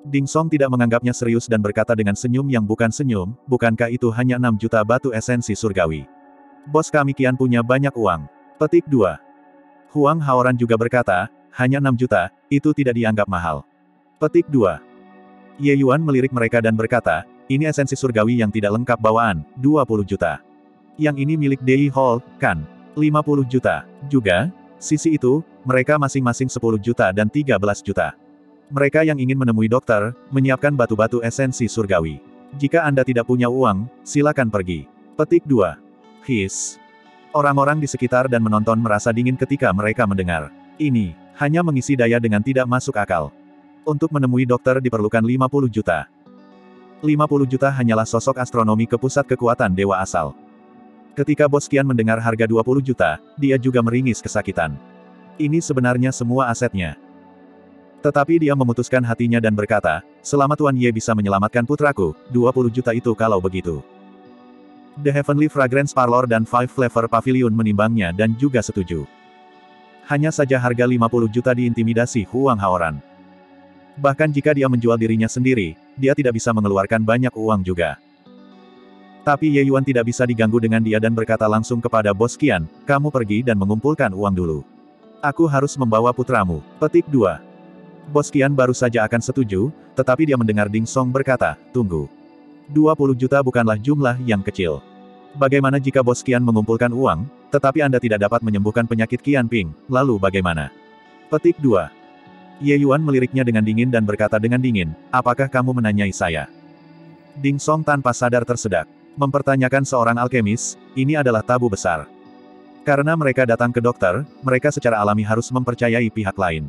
Speaker 1: Ding Song tidak menganggapnya serius dan berkata dengan senyum yang bukan senyum, bukankah itu hanya enam juta batu esensi surgawi? Bos kami kian punya banyak uang. Petik dua. Huang Haoran juga berkata, hanya enam juta, itu tidak dianggap mahal. Petik dua. Ye Yuan melirik mereka dan berkata, ini esensi surgawi yang tidak lengkap bawaan, dua puluh juta. Yang ini milik Dei Hall, kan? lima puluh juta. Juga, sisi itu, mereka masing-masing sepuluh juta dan tiga belas juta. Mereka yang ingin menemui dokter, menyiapkan batu-batu esensi surgawi. Jika Anda tidak punya uang, silakan pergi. Petik dua. His. Orang-orang di sekitar dan menonton merasa dingin ketika mereka mendengar. Ini, hanya mengisi daya dengan tidak masuk akal. Untuk menemui dokter diperlukan lima puluh juta. lima puluh juta hanyalah sosok astronomi ke pusat kekuatan dewa asal. Ketika Bos Qian mendengar harga dua puluh juta, dia juga meringis kesakitan. Ini sebenarnya semua asetnya. Tetapi dia memutuskan hatinya dan berkata, selama Tuan Ye bisa menyelamatkan putraku, dua puluh juta itu kalau begitu. The Heavenly Fragrance Parlor dan Five Flavor Pavilion menimbangnya dan juga setuju. Hanya saja harga lima puluh juta diintimidasi Huang Haoran. Bahkan jika dia menjual dirinya sendiri, dia tidak bisa mengeluarkan banyak uang juga. Tapi Ye Yuan tidak bisa diganggu dengan dia dan berkata langsung kepada Bos Qian, kamu pergi dan mengumpulkan uang dulu. Aku harus membawa putramu. Petik dua. Bos Qian baru saja akan setuju, tetapi dia mendengar Ding Song berkata, tunggu. dua puluh juta bukanlah jumlah yang kecil. Bagaimana jika Bos Qian mengumpulkan uang, tetapi Anda tidak dapat menyembuhkan penyakit Qian Ping, lalu bagaimana? Petik dua. Ye Yuan meliriknya dengan dingin dan berkata dengan dingin, apakah kamu menanyai saya? Ding Song tanpa sadar tersedak. Mempertanyakan seorang alkemis, ini adalah tabu besar. Karena mereka datang ke dokter, mereka secara alami harus mempercayai pihak lain.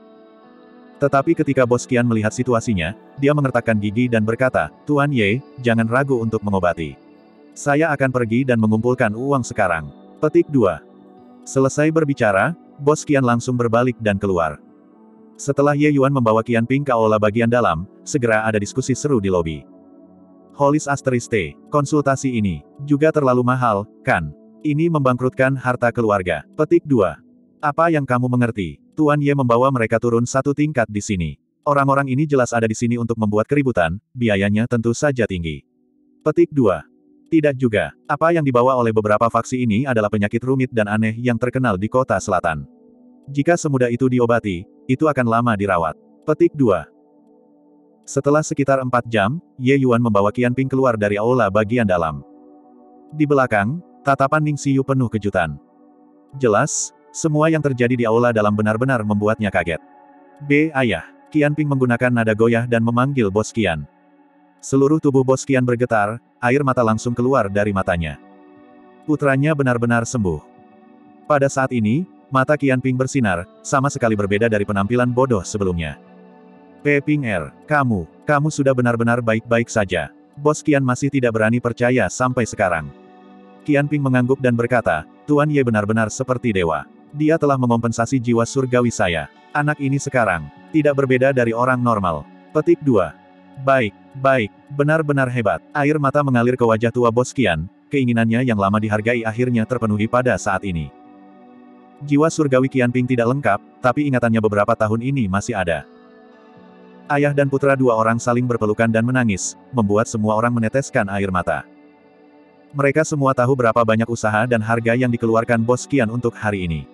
Speaker 1: Tetapi ketika Bos Qian melihat situasinya, dia mengertakkan gigi dan berkata, Tuan Ye, jangan ragu untuk mengobati. Saya akan pergi dan mengumpulkan uang sekarang. Petik dua. Selesai berbicara, Bos Qian langsung berbalik dan keluar. Setelah Ye Yuan membawa Qian Ping ke aula bagian dalam, segera ada diskusi seru di lobi. Holis Asteriste, konsultasi ini juga terlalu mahal, kan? Ini membangkrutkan harta keluarga. Petik dua. Apa yang kamu mengerti? Tuan Ye membawa mereka turun satu tingkat di sini. Orang-orang ini jelas ada di sini untuk membuat keributan, biayanya tentu saja tinggi. Petik dua. Tidak juga. Apa yang dibawa oleh beberapa faksi ini adalah penyakit rumit dan aneh yang terkenal di kota selatan. Jika semudah itu diobati, itu akan lama dirawat. Petik dua. Setelah sekitar empat jam, Ye Yuan membawa Qian Ping keluar dari aula bagian dalam. Di belakang, tatapan Ning Xiyu penuh kejutan. Jelas, semua yang terjadi di aula dalam benar-benar membuatnya kaget. B. Ayah. Qian Ping menggunakan nada goyah dan memanggil Bos Qian. Seluruh tubuh Bos Qian bergetar, air mata langsung keluar dari matanya. Putranya benar-benar sembuh. Pada saat ini, mata Qian Ping bersinar, sama sekali berbeda dari penampilan bodoh sebelumnya. Pe Ping Er, kamu, kamu sudah benar-benar baik-baik saja. Bos Qian masih tidak berani percaya sampai sekarang. Qian Ping mengangguk dan berkata, Tuan Ye benar-benar seperti dewa. Dia telah mengompensasi jiwa surgawi saya. Anak ini sekarang, tidak berbeda dari orang normal. Petik dua. Baik, baik, benar-benar hebat. Air mata mengalir ke wajah tua Bos Qian, keinginannya yang lama dihargai akhirnya terpenuhi pada saat ini. Jiwa surgawi Qian Ping tidak lengkap, tapi ingatannya beberapa tahun ini masih ada. Ayah dan putra dua orang saling berpelukan dan menangis, membuat semua orang meneteskan air mata. Mereka semua tahu berapa banyak usaha dan harga yang dikeluarkan Bos Qian untuk hari ini.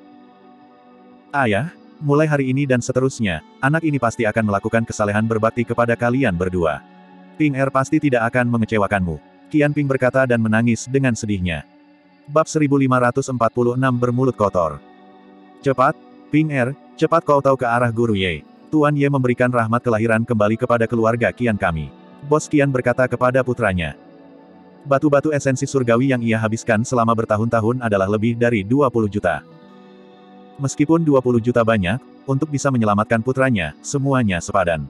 Speaker 1: Ayah, mulai hari ini dan seterusnya, anak ini pasti akan melakukan kesalehan berbakti kepada kalian berdua. Ping Er pasti tidak akan mengecewakanmu. Qian Ping berkata dan menangis dengan sedihnya. Bab seribu lima ratus empat puluh enam Bermulut Kotor. Cepat, Ping Er, cepat kau tahu ke arah Guru Ye. Tuan Ye memberikan rahmat kelahiran kembali kepada keluarga Qian kami. Bos Qian berkata kepada putranya. Batu-batu esensi surgawi yang ia habiskan selama bertahun-tahun adalah lebih dari dua puluh juta. Meskipun dua puluh juta banyak, untuk bisa menyelamatkan putranya, semuanya sepadan.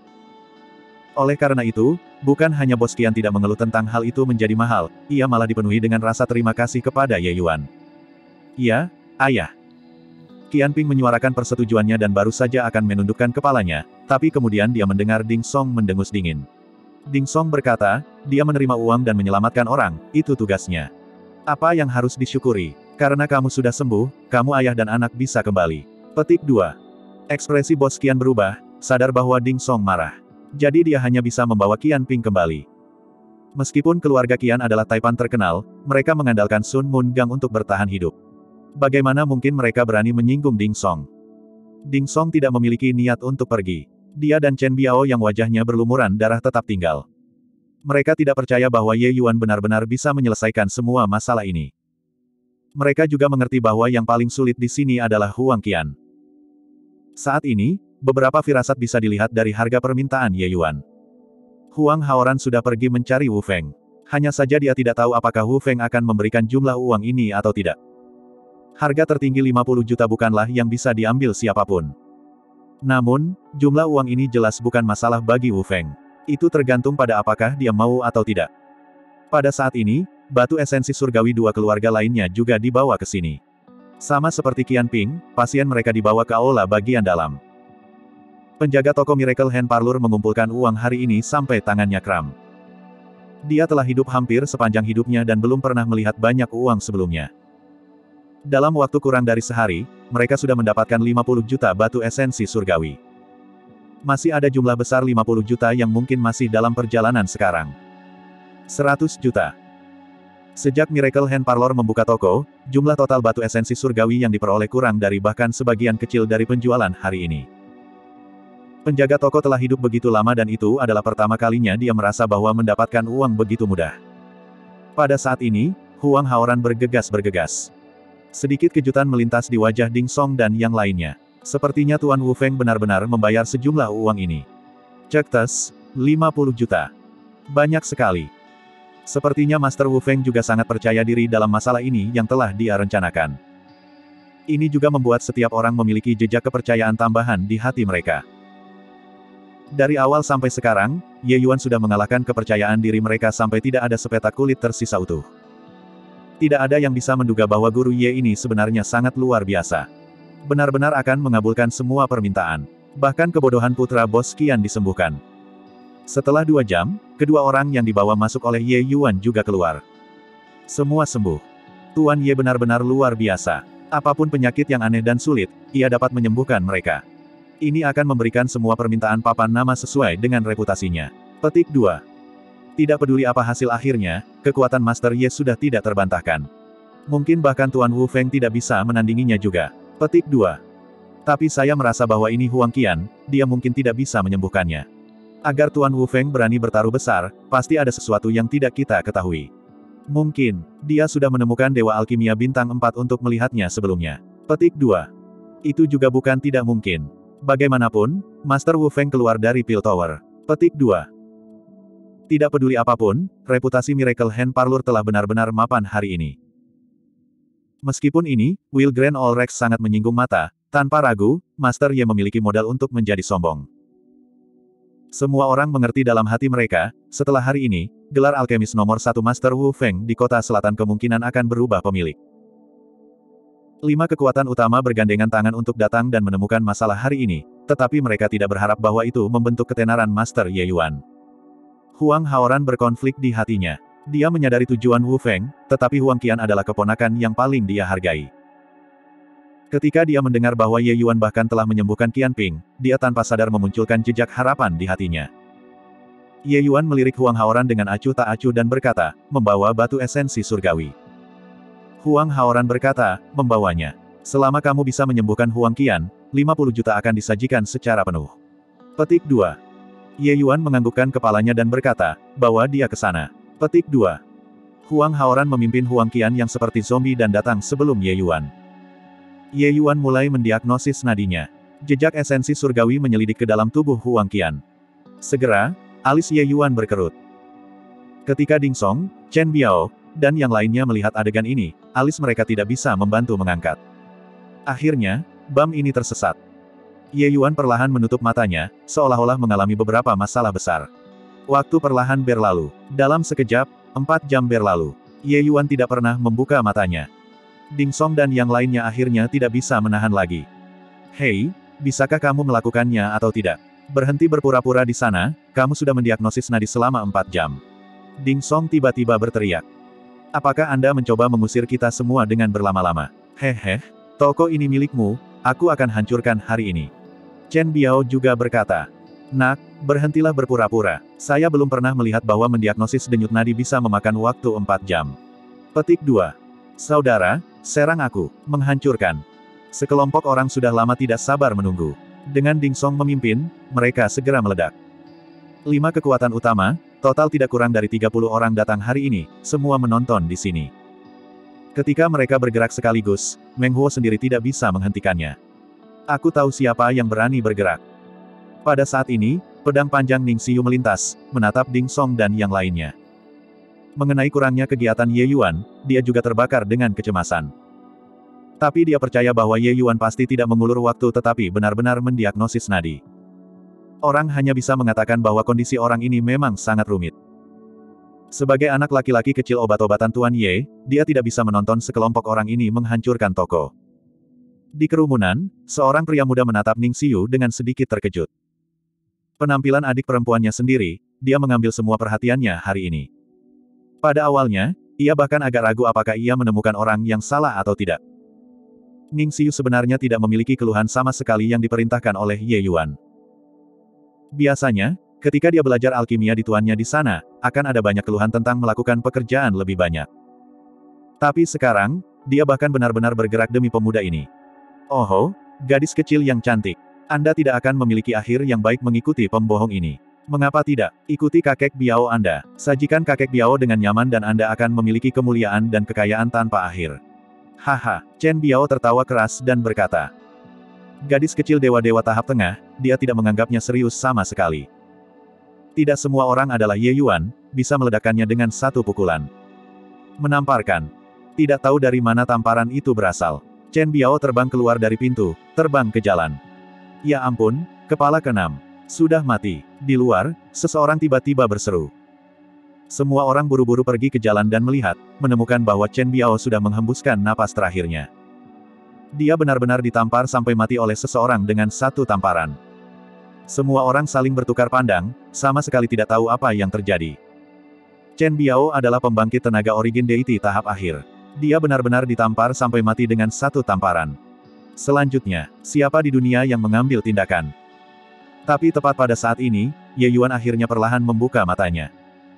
Speaker 1: Oleh karena itu, bukan hanya Bos Qian tidak mengeluh tentang hal itu menjadi mahal, ia malah dipenuhi dengan rasa terima kasih kepada Ye Yuan. Iya, ayah. Qian Ping menyuarakan persetujuannya dan baru saja akan menundukkan kepalanya, tapi kemudian dia mendengar Ding Song mendengus dingin. Ding Song berkata, dia menerima uang dan menyelamatkan orang, itu tugasnya. Apa yang harus disyukuri? Karena kamu sudah sembuh, kamu ayah dan anak bisa kembali. Petik dua. Ekspresi Bos Qian berubah, sadar bahwa Ding Song marah. Jadi dia hanya bisa membawa Qian Ping kembali. Meskipun keluarga Qian adalah taipan terkenal, mereka mengandalkan Sun Moon Gang untuk bertahan hidup. Bagaimana mungkin mereka berani menyinggung Ding Song? Ding Song tidak memiliki niat untuk pergi. Dia dan Chen Biao yang wajahnya berlumuran darah tetap tinggal. Mereka tidak percaya bahwa Ye Yuan benar-benar bisa menyelesaikan semua masalah ini. Mereka juga mengerti bahwa yang paling sulit di sini adalah Huang Qian. Saat ini, beberapa firasat bisa dilihat dari harga permintaan Ye Yuan. Huang Haoran sudah pergi mencari Wu Feng. Hanya saja dia tidak tahu apakah Wu Feng akan memberikan jumlah uang ini atau tidak. Harga tertinggi lima puluh juta bukanlah yang bisa diambil siapapun. Namun, jumlah uang ini jelas bukan masalah bagi Wu Feng. Itu tergantung pada apakah dia mau atau tidak. Pada saat ini, batu esensi surgawi dua keluarga lainnya juga dibawa ke sini. Sama seperti Qian Ping, pasien mereka dibawa ke aula bagian dalam. Penjaga toko Miracle Hand Parlor mengumpulkan uang hari ini sampai tangannya kram. Dia telah hidup hampir sepanjang hidupnya dan belum pernah melihat banyak uang sebelumnya. Dalam waktu kurang dari sehari, mereka sudah mendapatkan lima puluh juta batu esensi surgawi. Masih ada jumlah besar lima puluh juta yang mungkin masih dalam perjalanan sekarang. seratus juta. Sejak Miracle Hand Parlor membuka toko, jumlah total batu esensi surgawi yang diperoleh kurang dari bahkan sebagian kecil dari penjualan hari ini. Penjaga toko telah hidup begitu lama dan itu adalah pertama kalinya dia merasa bahwa mendapatkan uang begitu mudah. Pada saat ini, Huang Haoran bergegas-bergegas. Sedikit kejutan melintas di wajah Ding Song dan yang lainnya. Sepertinya Tuan Wu Feng benar-benar membayar sejumlah uang ini. Cek tes, lima puluh juta. Banyak sekali. Sepertinya Master Wu Feng juga sangat percaya diri dalam masalah ini yang telah dia rencanakan. Ini juga membuat setiap orang memiliki jejak kepercayaan tambahan di hati mereka. Dari awal sampai sekarang, Ye Yuan sudah mengalahkan kepercayaan diri mereka sampai tidak ada sepetak kulit tersisa utuh. Tidak ada yang bisa menduga bahwa guru Ye ini sebenarnya sangat luar biasa. Benar-benar akan mengabulkan semua permintaan. Bahkan kebodohan putra bos Qian disembuhkan. Setelah dua jam, kedua orang yang dibawa masuk oleh Ye Yuan juga keluar. Semua sembuh. Tuan Ye benar-benar luar biasa. Apapun penyakit yang aneh dan sulit, ia dapat menyembuhkan mereka. Ini akan memberikan semua permintaan papan nama sesuai dengan reputasinya. Petik dua. Tidak peduli apa hasil akhirnya, kekuatan Master Ye sudah tidak terbantahkan. Mungkin bahkan Tuan Wu Feng tidak bisa menandinginya juga. Petik dua. Tapi saya merasa bahwa ini Huang Qian, dia mungkin tidak bisa menyembuhkannya. Agar Tuan Wu Feng berani bertaruh besar, pasti ada sesuatu yang tidak kita ketahui. Mungkin, dia sudah menemukan Dewa Alkimia Bintang empat untuk melihatnya sebelumnya. Petik dua. Itu juga bukan tidak mungkin. Bagaimanapun, Master Wu Feng keluar dari Pil Tower. Petik dua. Tidak peduli apapun, reputasi Miracle Hand Parlor telah benar-benar mapan hari ini. Meskipun ini, Will Grand All Rex sangat menyinggung mata, tanpa ragu, Master Ye memiliki modal untuk menjadi sombong. Semua orang mengerti dalam hati mereka, setelah hari ini, gelar alkemis nomor satu Master Wu Feng di kota selatan kemungkinan akan berubah pemilik. Lima kekuatan utama bergandengan tangan untuk datang dan menemukan masalah hari ini, tetapi mereka tidak berharap bahwa itu membentuk ketenaran Master Ye Yuan. Huang Haoran berkonflik di hatinya. Dia menyadari tujuan Wu Feng, tetapi Huang Qian adalah keponakan yang paling dia hargai. Ketika dia mendengar bahwa Ye Yuan bahkan telah menyembuhkan Qian Ping, dia tanpa sadar memunculkan jejak harapan di hatinya. Ye Yuan melirik Huang Haoran dengan acuh tak acuh dan berkata, membawa batu esensi surgawi. Huang Haoran berkata, membawanya. Selama kamu bisa menyembuhkan Huang Qian, lima puluh juta akan disajikan secara penuh. Petik dua. Ye Yuan menganggukkan kepalanya dan berkata, bawa dia ke sana. Petik dua. Huang Haoran memimpin Huang Qian yang seperti zombie dan datang sebelum Ye Yuan. Ye Yuan mulai mendiagnosis nadinya. Jejak esensi surgawi menyelidik ke dalam tubuh Huang Qian. Segera, alis Ye Yuan berkerut. Ketika Ding Song, Chen Biao, dan yang lainnya melihat adegan ini, alis mereka tidak bisa membantu mengangkat. Akhirnya, bam ini tersesat. Ye Yuan perlahan menutup matanya, seolah-olah mengalami beberapa masalah besar. Waktu perlahan berlalu. Dalam sekejap, empat jam berlalu. Ye Yuan tidak pernah membuka matanya. Ding Song dan yang lainnya akhirnya tidak bisa menahan lagi. Hei, bisakah kamu melakukannya atau tidak? Berhenti berpura-pura di sana, kamu sudah mendiagnosis nadi selama empat jam. Ding Song tiba-tiba berteriak. Apakah Anda mencoba mengusir kita semua dengan berlama-lama? Hehe, toko ini milikmu, aku akan hancurkan hari ini. Chen Biao juga berkata. Nak, berhentilah berpura-pura. Saya belum pernah melihat bahwa mendiagnosis denyut nadi bisa memakan waktu empat jam. Petik dua. Saudara, serang aku, menghancurkan. Sekelompok orang sudah lama tidak sabar menunggu. Dengan Ding Song memimpin, mereka segera meledak. Lima kekuatan utama, total tidak kurang dari tiga puluh orang datang hari ini, semua menonton di sini. Ketika mereka bergerak sekaligus, Meng Huo sendiri tidak bisa menghentikannya. Aku tahu siapa yang berani bergerak. Pada saat ini, pedang panjang Ning Xiu melintas, menatap Ding Song dan yang lainnya. Mengenai kurangnya kegiatan Ye Yuan, dia juga terbakar dengan kecemasan. Tapi dia percaya bahwa Ye Yuan pasti tidak mengulur waktu tetapi benar-benar mendiagnosis nadi. Orang hanya bisa mengatakan bahwa kondisi orang ini memang sangat rumit. Sebagai anak laki-laki kecil obat-obatan Tuan Ye, dia tidak bisa menonton sekelompok orang ini menghancurkan toko. Di kerumunan, seorang pria muda menatap Ning Xiu dengan sedikit terkejut. Penampilan adik perempuannya sendiri, dia mengambil semua perhatiannya hari ini. Pada awalnya, ia bahkan agak ragu apakah ia menemukan orang yang salah atau tidak. Ning Xiu sebenarnya tidak memiliki keluhan sama sekali yang diperintahkan oleh Ye Yuan. Biasanya, ketika dia belajar alkimia di tuannya di sana, akan ada banyak keluhan tentang melakukan pekerjaan lebih banyak. Tapi sekarang, dia bahkan benar-benar bergerak demi pemuda ini. Oh, gadis kecil yang cantik. Anda tidak akan memiliki akhir yang baik mengikuti pembohong ini. Mengapa tidak? Ikuti kakek Biao Anda. Sajikan kakek Biao dengan nyaman dan Anda akan memiliki kemuliaan dan kekayaan tanpa akhir. Haha, Chen Biao tertawa keras dan berkata. Gadis kecil dewa-dewa tahap tengah, dia tidak menganggapnya serius sama sekali. Tidak semua orang adalah Ye Yuan, bisa meledakkannya dengan satu pukulan. Menamparkan. Tidak tahu dari mana tamparan itu berasal. Chen Biao terbang keluar dari pintu, terbang ke jalan. Ya ampun, kepala keenam. Sudah mati. Di luar, seseorang tiba-tiba berseru. Semua orang buru-buru pergi ke jalan dan melihat, menemukan bahwa Chen Biao sudah menghembuskan napas terakhirnya. Dia benar-benar ditampar sampai mati oleh seseorang dengan satu tamparan. Semua orang saling bertukar pandang, sama sekali tidak tahu apa yang terjadi. Chen Biao adalah pembangkit tenaga Origin Deity tahap akhir. Dia benar-benar ditampar sampai mati dengan satu tamparan. Selanjutnya, siapa di dunia yang mengambil tindakan? Tapi tepat pada saat ini, Ye Yuan akhirnya perlahan membuka matanya.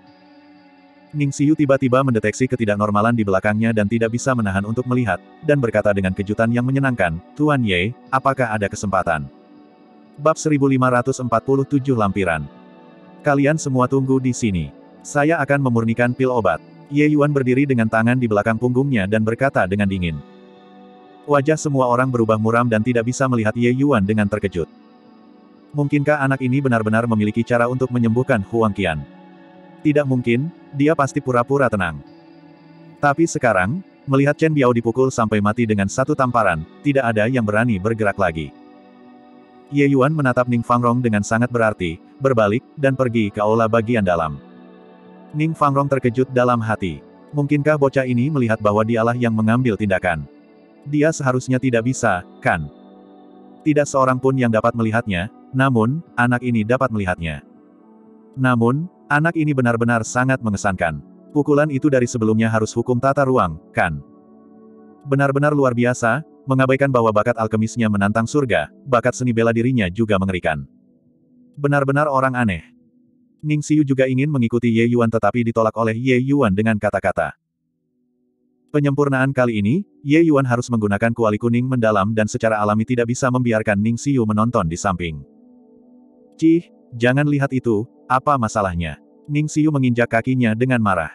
Speaker 1: Ning Xiu tiba-tiba mendeteksi ketidaknormalan di belakangnya dan tidak bisa menahan untuk melihat, dan berkata dengan kejutan yang menyenangkan, Tuan Ye, apakah ada kesempatan? Bab seribu lima ratus empat puluh tujuh Lampiran. Kalian semua tunggu di sini. Saya akan memurnikan pil obat. Ye Yuan berdiri dengan tangan di belakang punggungnya dan berkata dengan dingin. Wajah semua orang berubah muram dan tidak bisa melihat Ye Yuan dengan terkejut. Mungkinkah anak ini benar-benar memiliki cara untuk menyembuhkan Huang Qian? Tidak mungkin, dia pasti pura-pura tenang. Tapi sekarang, melihat Chen Biao dipukul sampai mati dengan satu tamparan, tidak ada yang berani bergerak lagi. Ye Yuan menatap Ning Fangrong dengan sangat berarti, berbalik, dan pergi ke aula bagian dalam. Ning Fangrong terkejut dalam hati. Mungkinkah bocah ini melihat bahwa dialah yang mengambil tindakan? Dia seharusnya tidak bisa, kan? Tidak seorang pun yang dapat melihatnya, namun, anak ini dapat melihatnya. Namun, anak ini benar-benar sangat mengesankan. Pukulan itu dari sebelumnya harus hukum tata ruang, kan? Benar-benar luar biasa, mengabaikan bahwa bakat alkemisnya menantang surga, bakat seni bela dirinya juga mengerikan. Benar-benar orang aneh. Ning Xiu juga ingin mengikuti Ye Yuan tetapi ditolak oleh Ye Yuan dengan kata-kata. Penyempurnaan kali ini, Ye Yuan harus menggunakan kuali kuning mendalam dan secara alami tidak bisa membiarkan Ning Xiu menonton di samping. Cih, jangan lihat itu, apa masalahnya? Ning Xiu menginjak kakinya dengan marah.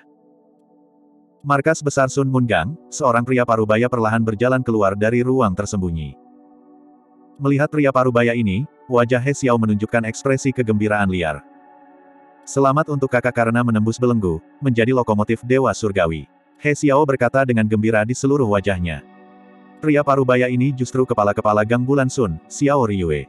Speaker 1: Markas besar Sun Mungang, seorang pria parubaya perlahan berjalan keluar dari ruang tersembunyi. Melihat pria parubaya ini, wajah He Xiao menunjukkan ekspresi kegembiraan liar. Selamat untuk kakak karena menembus belenggu, menjadi lokomotif Dewa Surgawi. He Xiao berkata dengan gembira di seluruh wajahnya. Pria parubaya ini justru kepala-kepala Gang Bulan Sun, Xiao Riyue.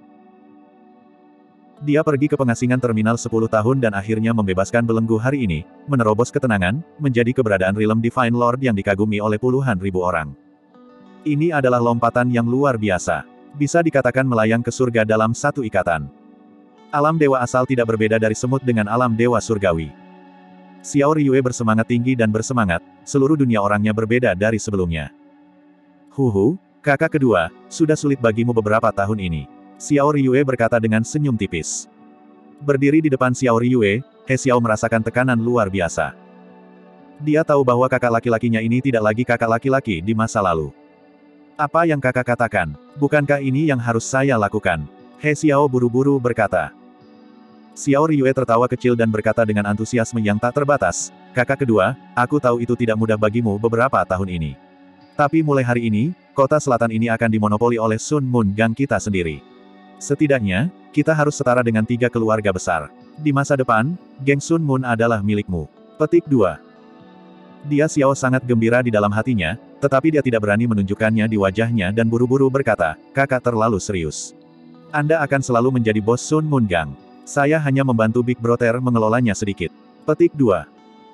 Speaker 1: Dia pergi ke pengasingan terminal sepuluh tahun dan akhirnya membebaskan belenggu hari ini, menerobos ketenangan, menjadi keberadaan Realm Divine Lord yang dikagumi oleh puluhan ribu orang. Ini adalah lompatan yang luar biasa. Bisa dikatakan melayang ke surga dalam satu ikatan. Alam dewa asal tidak berbeda dari semut dengan alam dewa surgawi. Xiao Riyue bersemangat tinggi dan bersemangat, seluruh dunia orangnya berbeda dari sebelumnya. Huhu, kakak kedua, sudah sulit bagimu beberapa tahun ini. Xiao Riyue berkata dengan senyum tipis. Berdiri di depan Xiao Riyue, He Xiao merasakan tekanan luar biasa. Dia tahu bahwa kakak laki-lakinya ini tidak lagi kakak laki-laki di masa lalu. Apa yang kakak katakan? Bukankah ini yang harus saya lakukan? He Xiao buru-buru berkata. Xiao Riyue tertawa kecil dan berkata dengan antusiasme yang tak terbatas, kakak kedua, aku tahu itu tidak mudah bagimu beberapa tahun ini. Tapi mulai hari ini, kota selatan ini akan dimonopoli oleh Sun Moon Gang kita sendiri. Setidaknya, kita harus setara dengan tiga keluarga besar. Di masa depan, geng Sun Moon adalah milikmu. Petik dua. Dia Xiao sangat gembira di dalam hatinya, tetapi dia tidak berani menunjukkannya di wajahnya dan buru-buru berkata, kakak terlalu serius. Anda akan selalu menjadi bos Sun Moon Gang. Saya hanya membantu Big Brother mengelolanya sedikit. Petik dua.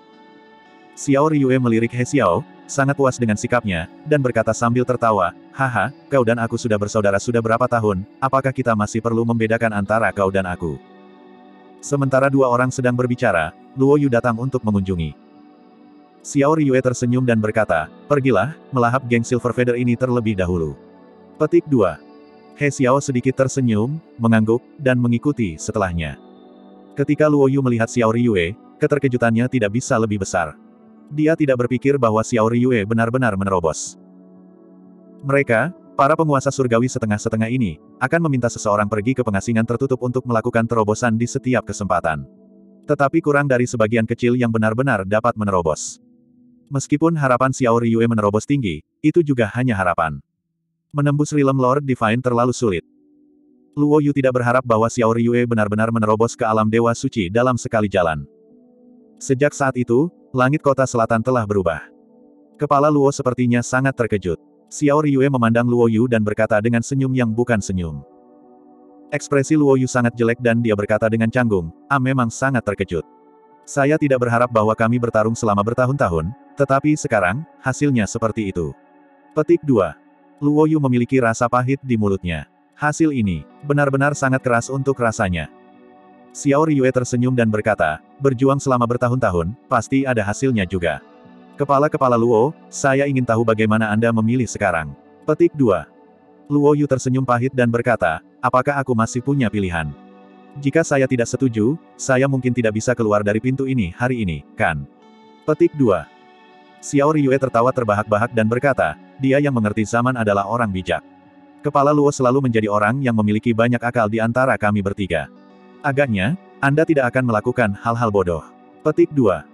Speaker 1: Xiao Riyue melirik He Xiao, sangat puas dengan sikapnya, dan berkata sambil tertawa, haha, kau dan aku sudah bersaudara sudah berapa tahun, apakah kita masih perlu membedakan antara kau dan aku? Sementara dua orang sedang berbicara, Luo Yu datang untuk mengunjungi. Xiao Riyue tersenyum dan berkata, pergilah, melahap geng Silver Feather ini terlebih dahulu. Petik dua. He Xiao sedikit tersenyum, mengangguk, dan mengikuti setelahnya. Ketika Luo Yu melihat Xiao Riyue, keterkejutannya tidak bisa lebih besar. Dia tidak berpikir bahwa Xiao Riyue benar-benar menerobos. Mereka, para penguasa surgawi setengah-setengah ini, akan meminta seseorang pergi ke pengasingan tertutup untuk melakukan terobosan di setiap kesempatan. Tetapi kurang dari sebagian kecil yang benar-benar dapat menerobos. Meskipun harapan Xiao Riyue menerobos tinggi, itu juga hanya harapan. Menembus Realm Lord Divine terlalu sulit. Luo Yu tidak berharap bahwa Xiao Riyue benar-benar menerobos ke alam Dewa Suci dalam sekali jalan. Sejak saat itu, langit kota selatan telah berubah. Kepala Luo sepertinya sangat terkejut. Xiao Riyue memandang Luo Yu dan berkata dengan senyum yang bukan senyum. Ekspresi Luo Yu sangat jelek dan dia berkata dengan canggung, ah memang sangat terkejut. Saya tidak berharap bahwa kami bertarung selama bertahun-tahun, tetapi sekarang, hasilnya seperti itu. Petik dua. Luo Yu memiliki rasa pahit di mulutnya. Hasil ini, benar-benar sangat keras untuk rasanya. Xiao Riyue tersenyum dan berkata, berjuang selama bertahun-tahun, pasti ada hasilnya juga. Kepala-kepala Luo, saya ingin tahu bagaimana Anda memilih sekarang. Petik dua. Luo Yu tersenyum pahit dan berkata, apakah aku masih punya pilihan? Jika saya tidak setuju, saya mungkin tidak bisa keluar dari pintu ini hari ini, kan? Petik dua. Xiao Riyue tertawa terbahak-bahak dan berkata, dia yang mengerti zaman adalah orang bijak. Kepala Luo selalu menjadi orang yang memiliki banyak akal di antara kami bertiga. Agaknya, Anda tidak akan melakukan hal-hal bodoh. Petik dua.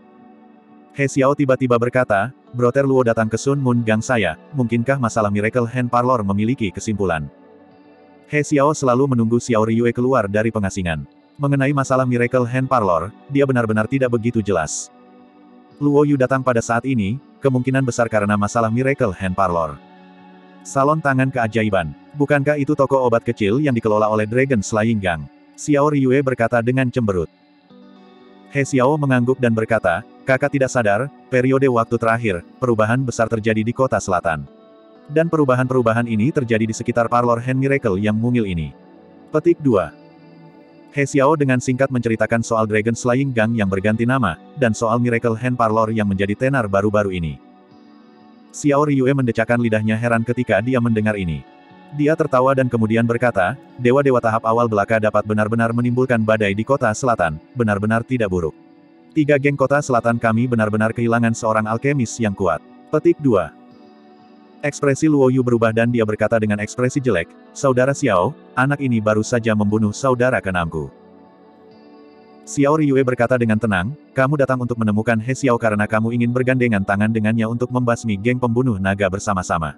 Speaker 1: He Xiao tiba-tiba berkata, Brother Luo datang ke Sun Moon Gang saya, mungkinkah masalah Miracle Hand Parlor memiliki kesimpulan? He Xiao selalu menunggu Xiao Riyue keluar dari pengasingan. Mengenai masalah Miracle Hand Parlor, dia benar-benar tidak begitu jelas. Luo Yu datang pada saat ini, kemungkinan besar karena masalah Miracle Hand Parlor. Salon tangan keajaiban. Bukankah itu toko obat kecil yang dikelola oleh Dragon Slaying Gang? Xiao Riyue berkata dengan cemberut. He Xiao mengangguk dan berkata, kakak tidak sadar, periode waktu terakhir, perubahan besar terjadi di kota selatan. Dan perubahan-perubahan ini terjadi di sekitar Parlor Hand Miracle yang mungil ini. Petik dua. He Xiao dengan singkat menceritakan soal Dragon Slaying Gang yang berganti nama, dan soal Miracle Hand Parlor yang menjadi tenar baru-baru ini. Xiao Riyue mendecakkan lidahnya heran ketika dia mendengar ini. Dia tertawa dan kemudian berkata, dewa-dewa tahap awal belaka dapat benar-benar menimbulkan badai di kota selatan, benar-benar tidak buruk. Tiga geng kota selatan kami benar-benar kehilangan seorang alkemis yang kuat. Petik dua. Ekspresi Luo Yu berubah dan dia berkata dengan ekspresi jelek, Saudara Xiao, anak ini baru saja membunuh saudara keenamku. Xiao Riyue berkata dengan tenang, kamu datang untuk menemukan He Xiao karena kamu ingin bergandengan tangan dengannya untuk membasmi geng pembunuh naga bersama-sama.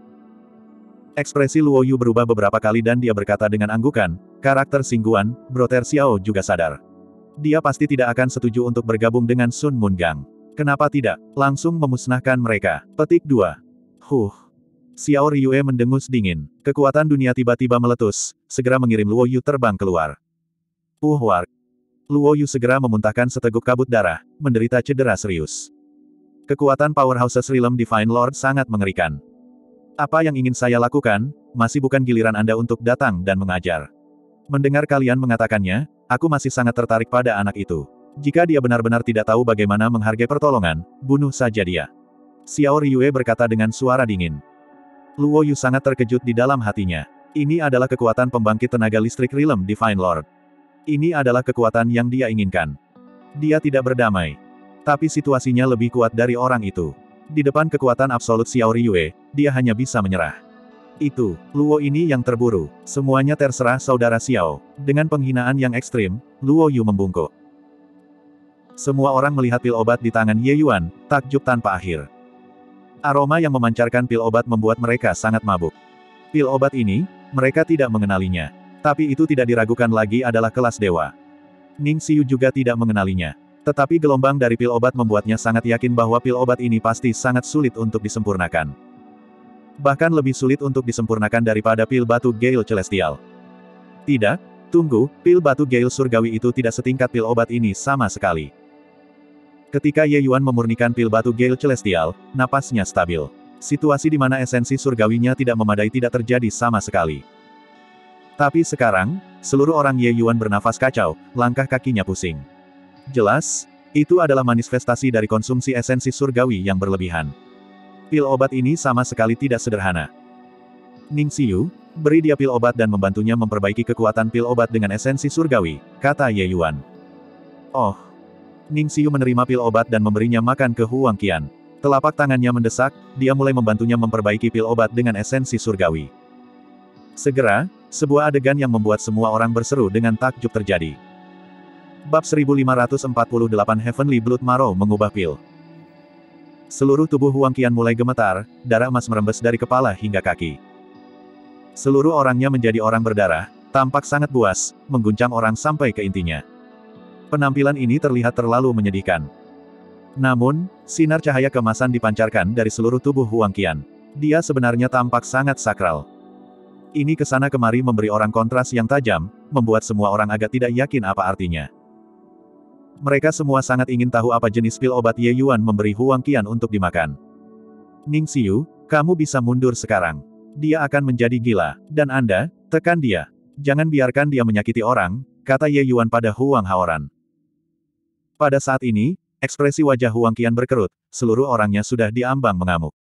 Speaker 1: Ekspresi Luo Yu berubah beberapa kali dan dia berkata dengan anggukan, karakter Singguan, Brother Xiao juga sadar. Dia pasti tidak akan setuju untuk bergabung dengan Sun Moon Gang. Kenapa tidak? Langsung memusnahkan mereka. Petik dua. Huh. Xiao Riyue mendengus dingin. Kekuatan dunia tiba-tiba meletus, segera mengirim Luo Yu terbang keluar. Puh war. Luo Yu segera memuntahkan seteguk kabut darah, menderita cedera serius. Kekuatan Powerhouses Realm Divine Lord sangat mengerikan. Apa yang ingin saya lakukan, masih bukan giliran Anda untuk datang dan mengajar. Mendengar kalian mengatakannya, aku masih sangat tertarik pada anak itu. Jika dia benar-benar tidak tahu bagaimana menghargai pertolongan, bunuh saja dia. Xiao Riyue berkata dengan suara dingin. Luo Yu sangat terkejut di dalam hatinya. Ini adalah kekuatan pembangkit tenaga listrik Realm Divine Lord. Ini adalah kekuatan yang dia inginkan. Dia tidak berdamai. Tapi situasinya lebih kuat dari orang itu. Di depan kekuatan absolut Xiao Ryue, dia hanya bisa menyerah. Itu, Luo ini yang terburu. Semuanya terserah saudara Xiao. Dengan penghinaan yang ekstrim, Luo Yu membungkuk. Semua orang melihat pil obat di tangan Ye Yuan, takjub tanpa akhir. Aroma yang memancarkan pil obat membuat mereka sangat mabuk. Pil obat ini, mereka tidak mengenalinya. Tapi itu tidak diragukan lagi adalah kelas dewa. Ning Xiu juga tidak mengenalinya. Tetapi gelombang dari pil obat membuatnya sangat yakin bahwa pil obat ini pasti sangat sulit untuk disempurnakan. Bahkan lebih sulit untuk disempurnakan daripada pil batu Gale Celestial. Tidak, tunggu, pil batu Gale Surgawi itu tidak setingkat pil obat ini sama sekali. Ketika Ye Yuan memurnikan pil batu Gale Celestial, napasnya stabil. Situasi di mana esensi surgawinya tidak memadai tidak terjadi sama sekali. Tapi sekarang, seluruh orang Ye Yuan bernafas kacau, langkah kakinya pusing. Jelas, itu adalah manifestasi dari konsumsi esensi surgawi yang berlebihan. Pil obat ini sama sekali tidak sederhana. Ning Xiu, beri dia pil obat dan membantunya memperbaiki kekuatan pil obat dengan esensi surgawi, kata Ye Yuan. Oh. Ning Xiu menerima pil obat dan memberinya makan ke Huang Qian. Telapak tangannya mendesak, dia mulai membantunya memperbaiki pil obat dengan esensi surgawi. Segera, sebuah adegan yang membuat semua orang berseru dengan takjub terjadi. Bab seribu lima ratus empat puluh delapan Heavenly Blood Marrow mengubah pil. Seluruh tubuh Huang Qian mulai gemetar, darah emas merembes dari kepala hingga kaki. Seluruh orangnya menjadi orang berdarah, tampak sangat buas, mengguncang orang sampai ke intinya. Penampilan ini terlihat terlalu menyedihkan. Namun, sinar cahaya kemasan dipancarkan dari seluruh tubuh Huang Qian. Dia sebenarnya tampak sangat sakral. Ini kesana kemari memberi orang kontras yang tajam, membuat semua orang agak tidak yakin apa artinya. Mereka semua sangat ingin tahu apa jenis pil obat Ye Yuan memberi Huang Qian untuk dimakan. Ning Xiu, kamu bisa mundur sekarang. Dia akan menjadi gila. Dan Anda, tekan dia. Jangan biarkan dia menyakiti orang, kata Ye Yuan pada Huang Haoran. Pada saat ini, ekspresi wajah Huang Qian berkerut, seluruh orangnya sudah diambang mengamuk.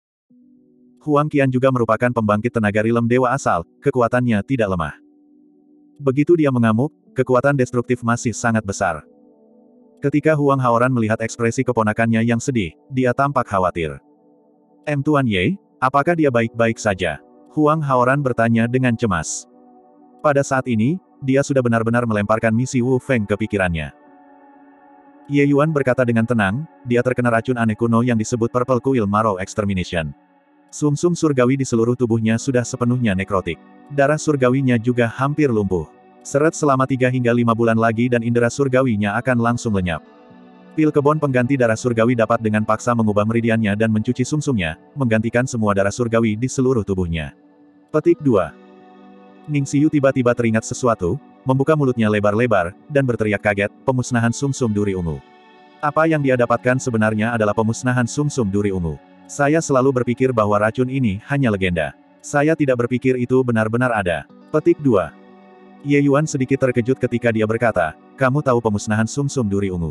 Speaker 1: Huang Qian juga merupakan pembangkit tenaga rilem dewa asal, kekuatannya tidak lemah. Begitu dia mengamuk, kekuatan destruktif masih sangat besar. Ketika Huang Haoran melihat ekspresi keponakannya yang sedih, dia tampak khawatir. M Tuan Ye, apakah dia baik-baik saja? Huang Haoran bertanya dengan cemas. Pada saat ini, dia sudah benar-benar melemparkan misi Wu Feng ke pikirannya. Ye Yuan berkata dengan tenang, dia terkena racun aneh kuno yang disebut Purple Coil Marrow Extermination. Sumsum surgawi di seluruh tubuhnya sudah sepenuhnya nekrotik. Darah surgawinya juga hampir lumpuh. Seret selama tiga hingga lima bulan lagi dan indera surgawinya akan langsung lenyap. Pil kebon pengganti darah surgawi dapat dengan paksa mengubah meridiannya dan mencuci sumsumnya, menggantikan semua darah surgawi di seluruh tubuhnya. Petik dua. Ning Xiu tiba-tiba teringat sesuatu, membuka mulutnya lebar-lebar, dan berteriak kaget, pemusnahan sumsum duri ungu. Apa yang dia dapatkan sebenarnya adalah pemusnahan sumsum duri ungu. Saya selalu berpikir bahwa racun ini hanya legenda. Saya tidak berpikir itu benar-benar ada. Petik dua. Ye Yuan sedikit terkejut ketika dia berkata, kamu tahu pemusnahan sumsum duri ungu.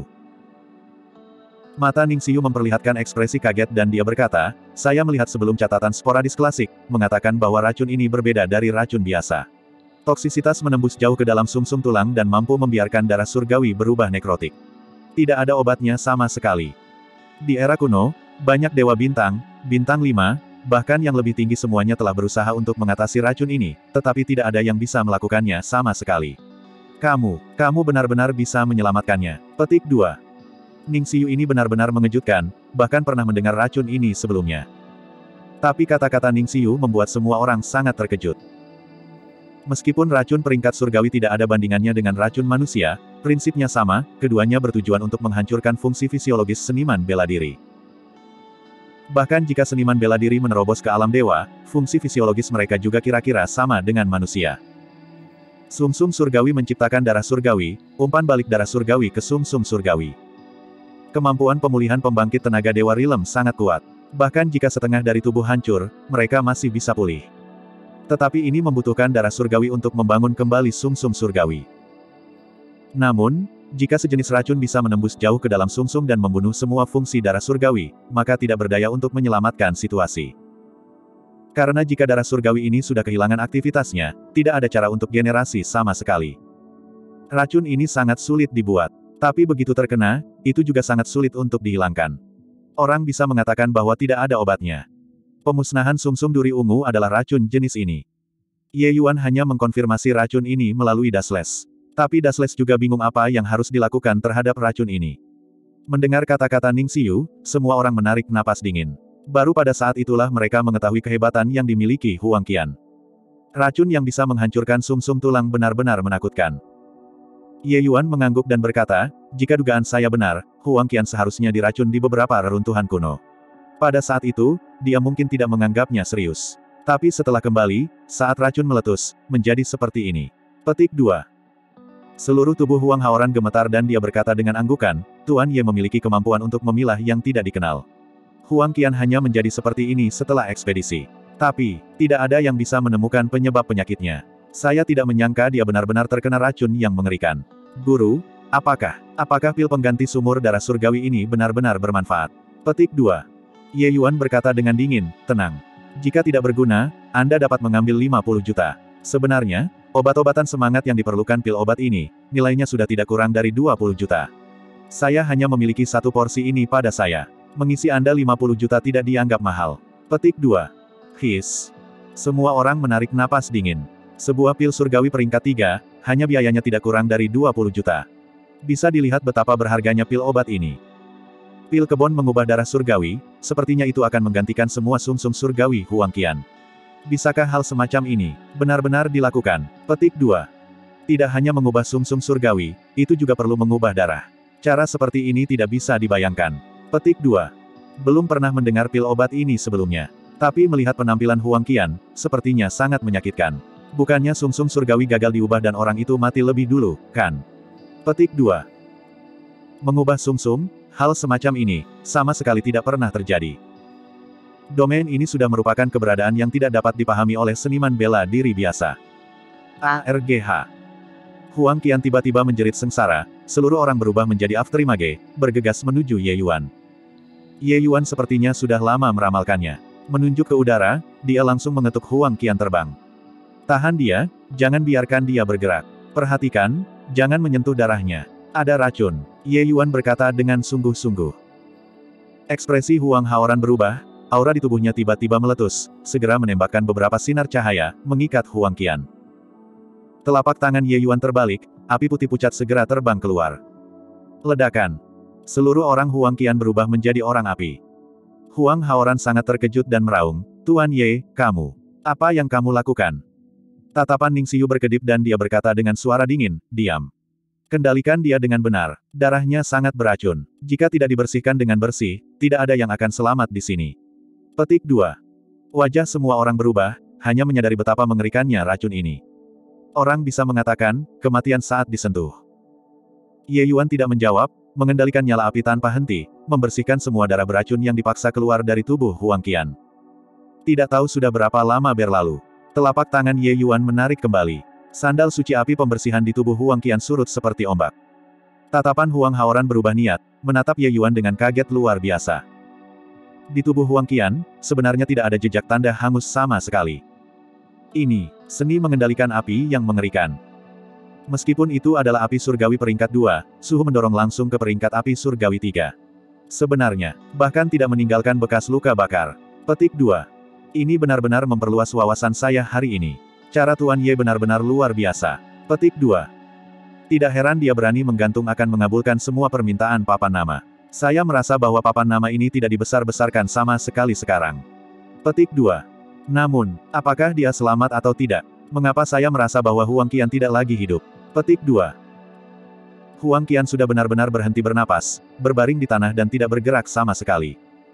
Speaker 1: Mata Ning Xiu memperlihatkan ekspresi kaget dan dia berkata, saya melihat sebelum catatan sporadis klasik, mengatakan bahwa racun ini berbeda dari racun biasa. Toksisitas menembus jauh ke dalam sumsum tulang dan mampu membiarkan darah surgawi berubah nekrotik. Tidak ada obatnya sama sekali. Di era kuno, banyak dewa bintang, bintang lima, bahkan yang lebih tinggi semuanya telah berusaha untuk mengatasi racun ini, tetapi tidak ada yang bisa melakukannya sama sekali. Kamu, kamu benar-benar bisa menyelamatkannya. Petik dua. Ning Xiu ini benar-benar mengejutkan, bahkan pernah mendengar racun ini sebelumnya. Tapi kata-kata Ning Xiu membuat semua orang sangat terkejut. Meskipun racun peringkat surgawi tidak ada bandingannya dengan racun manusia, prinsipnya sama, keduanya bertujuan untuk menghancurkan fungsi fisiologis seniman bela diri. Bahkan jika seniman bela diri menerobos ke alam dewa, fungsi fisiologis mereka juga kira-kira sama dengan manusia. Sumsum surgawi menciptakan darah surgawi, umpan balik darah surgawi ke sumsum surgawi. Kemampuan pemulihan pembangkit tenaga dewa rilem sangat kuat. Bahkan jika setengah dari tubuh hancur, mereka masih bisa pulih. Tetapi ini membutuhkan darah surgawi untuk membangun kembali sumsum surgawi. Namun, jika sejenis racun bisa menembus jauh ke dalam sumsum dan membunuh semua fungsi darah surgawi, maka tidak berdaya untuk menyelamatkan situasi. Karena jika darah surgawi ini sudah kehilangan aktivitasnya, tidak ada cara untuk generasi sama sekali. Racun ini sangat sulit dibuat. Tapi begitu terkena, itu juga sangat sulit untuk dihilangkan. Orang bisa mengatakan bahwa tidak ada obatnya. Pemusnahan sumsum duri ungu adalah racun jenis ini. Ye Yuan hanya mengkonfirmasi racun ini melalui Dasles. Tapi Dasles juga bingung apa yang harus dilakukan terhadap racun ini. Mendengar kata-kata Ning Xiu, semua orang menarik napas dingin. Baru pada saat itulah mereka mengetahui kehebatan yang dimiliki Huang Qian. Racun yang bisa menghancurkan sumsum tulang benar-benar menakutkan. Ye Yuan mengangguk dan berkata, jika dugaan saya benar, Huang Qian seharusnya diracun di beberapa reruntuhan kuno. Pada saat itu, dia mungkin tidak menganggapnya serius. Tapi setelah kembali, saat racun meletus, menjadi seperti ini. Petik dua. Seluruh tubuh Huang Haoran gemetar dan dia berkata dengan anggukan, Tuan Ye memiliki kemampuan untuk memilah yang tidak dikenal. Huang Qian hanya menjadi seperti ini setelah ekspedisi. Tapi, tidak ada yang bisa menemukan penyebab penyakitnya. Saya tidak menyangka dia benar-benar terkena racun yang mengerikan. Guru, apakah, apakah pil pengganti sumur darah surgawi ini benar-benar bermanfaat? Petik dua. Ye Yuan berkata dengan dingin, tenang. Jika tidak berguna, Anda dapat mengambil lima puluh juta. Sebenarnya, obat-obatan semangat yang diperlukan pil obat ini, nilainya sudah tidak kurang dari dua puluh juta. Saya hanya memiliki satu porsi ini pada saya. Mengisi Anda lima puluh juta tidak dianggap mahal. Petik dua. His. Semua orang menarik napas dingin. Sebuah pil surgawi peringkat tiga, hanya biayanya tidak kurang dari dua puluh juta. Bisa dilihat betapa berharganya pil obat ini. Pil kebon mengubah darah surgawi, sepertinya itu akan menggantikan semua sumsum surgawi Huang Qian. Bisakah hal semacam ini benar-benar dilakukan? Petik dua. Tidak hanya mengubah sumsum surgawi, itu juga perlu mengubah darah. Cara seperti ini tidak bisa dibayangkan. Petik dua. Belum pernah mendengar pil obat ini sebelumnya. Tapi melihat penampilan Huang Qian, sepertinya sangat menyakitkan. Bukannya sumsum surgawi gagal diubah dan orang itu mati lebih dulu, kan? Petik dua. Mengubah sumsum, hal semacam ini, sama sekali tidak pernah terjadi. Domain ini sudah merupakan keberadaan yang tidak dapat dipahami oleh seniman bela diri biasa. A R G H. Huang Qian tiba-tiba menjerit sengsara, seluruh orang berubah menjadi afterimage, bergegas menuju Ye Yuan. Ye Yuan sepertinya sudah lama meramalkannya. Menunjuk ke udara, dia langsung mengetuk Huang Qian terbang. Tahan dia, jangan biarkan dia bergerak. Perhatikan, jangan menyentuh darahnya. Ada racun. Ye Yuan berkata dengan sungguh-sungguh. Ekspresi Huang Haoran berubah, aura di tubuhnya tiba-tiba meletus, segera menembakkan beberapa sinar cahaya, mengikat Huang Qian. Telapak tangan Ye Yuan terbalik, api putih pucat segera terbang keluar. Ledakan. Seluruh orang Huang Qian berubah menjadi orang api. Huang Haoran sangat terkejut dan meraung, Tuan Ye, kamu. Apa yang kamu lakukan? Tatapan Ning Xiu berkedip dan dia berkata dengan suara dingin, diam. Kendalikan dia dengan benar. Darahnya sangat beracun. Jika tidak dibersihkan dengan bersih, tidak ada yang akan selamat di sini. Petik dua. Wajah semua orang berubah, hanya menyadari betapa mengerikannya racun ini. Orang bisa mengatakan, kematian saat disentuh. Ye Yuan tidak menjawab, mengendalikan nyala api tanpa henti, membersihkan semua darah beracun yang dipaksa keluar dari tubuh Huang Qian. Tidak tahu sudah berapa lama berlalu. Telapak tangan Ye Yuan menarik kembali. Sandal suci api pembersihan di tubuh Huang Qian surut seperti ombak. Tatapan Huang Haoran berubah niat, menatap Ye Yuan dengan kaget luar biasa. Di tubuh Huang Qian, sebenarnya tidak ada jejak tanda hangus sama sekali. Ini, seni mengendalikan api yang mengerikan. Meskipun itu adalah api surgawi peringkat dua, suhu mendorong langsung ke peringkat api surgawi tiga. Sebenarnya, bahkan tidak meninggalkan bekas luka bakar. Petik dua. Ini benar-benar memperluas wawasan saya hari ini. Cara Tuan Ye benar-benar luar biasa. Petik dua. Tidak heran dia berani menggantung akan mengabulkan semua permintaan papan nama. Saya merasa bahwa papan nama ini tidak dibesar-besarkan sama sekali sekarang. Petik dua. Namun, apakah dia selamat atau tidak? Mengapa saya merasa bahwa Huang Qian tidak lagi hidup? Petik dua. Huang Qian sudah benar-benar berhenti bernapas, berbaring di tanah dan tidak bergerak sama sekali.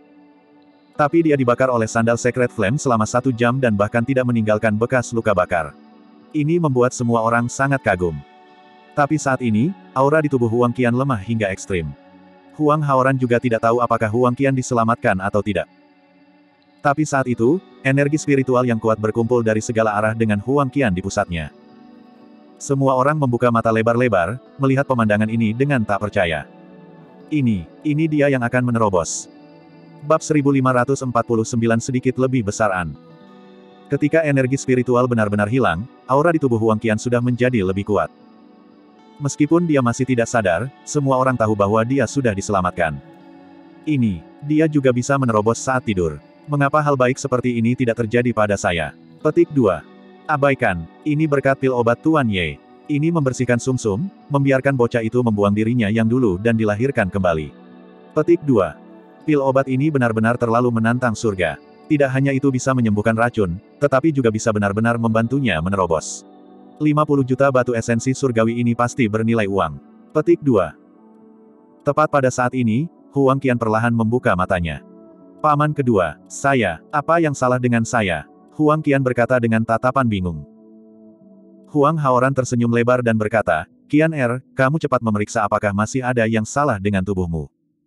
Speaker 1: Tapi dia dibakar oleh sandal Secret Flame selama satu jam dan bahkan tidak meninggalkan bekas luka bakar. Ini membuat semua orang sangat kagum. Tapi saat ini, aura di tubuh Huang Qian lemah hingga ekstrim. Huang Haoran juga tidak tahu apakah Huang Qian diselamatkan atau tidak. Tapi saat itu, energi spiritual yang kuat berkumpul dari segala arah dengan Huang Qian di pusatnya. Semua orang membuka mata lebar-lebar, melihat pemandangan ini dengan tak percaya. Ini, ini dia yang akan menerobos. Bab seribu lima ratus empat puluh sembilan sedikit lebih besaran. Ketika energi spiritual benar-benar hilang, aura di tubuh Huang Qian sudah menjadi lebih kuat. Meskipun dia masih tidak sadar, semua orang tahu bahwa dia sudah diselamatkan. Ini, dia juga bisa menerobos saat tidur. Mengapa hal baik seperti ini tidak terjadi pada saya? Petik dua. Abaikan, ini berkat pil obat Tuan Ye. Ini membersihkan sumsum, membiarkan bocah itu membuang dirinya yang dulu dan dilahirkan kembali. Petik dua. Pil obat ini benar-benar terlalu menantang surga. Tidak hanya itu bisa menyembuhkan racun, tetapi juga bisa benar-benar membantunya menerobos. lima puluh juta batu esensi surgawi ini pasti bernilai uang. Petik dua. Tepat pada saat ini, Huang Qian perlahan membuka matanya. Paman kedua, saya, apa yang salah dengan saya? Huang Qian berkata dengan tatapan bingung. Huang Haoran tersenyum lebar dan berkata, Qian Er, kamu cepat memeriksa apakah masih ada yang salah dengan tubuhmu.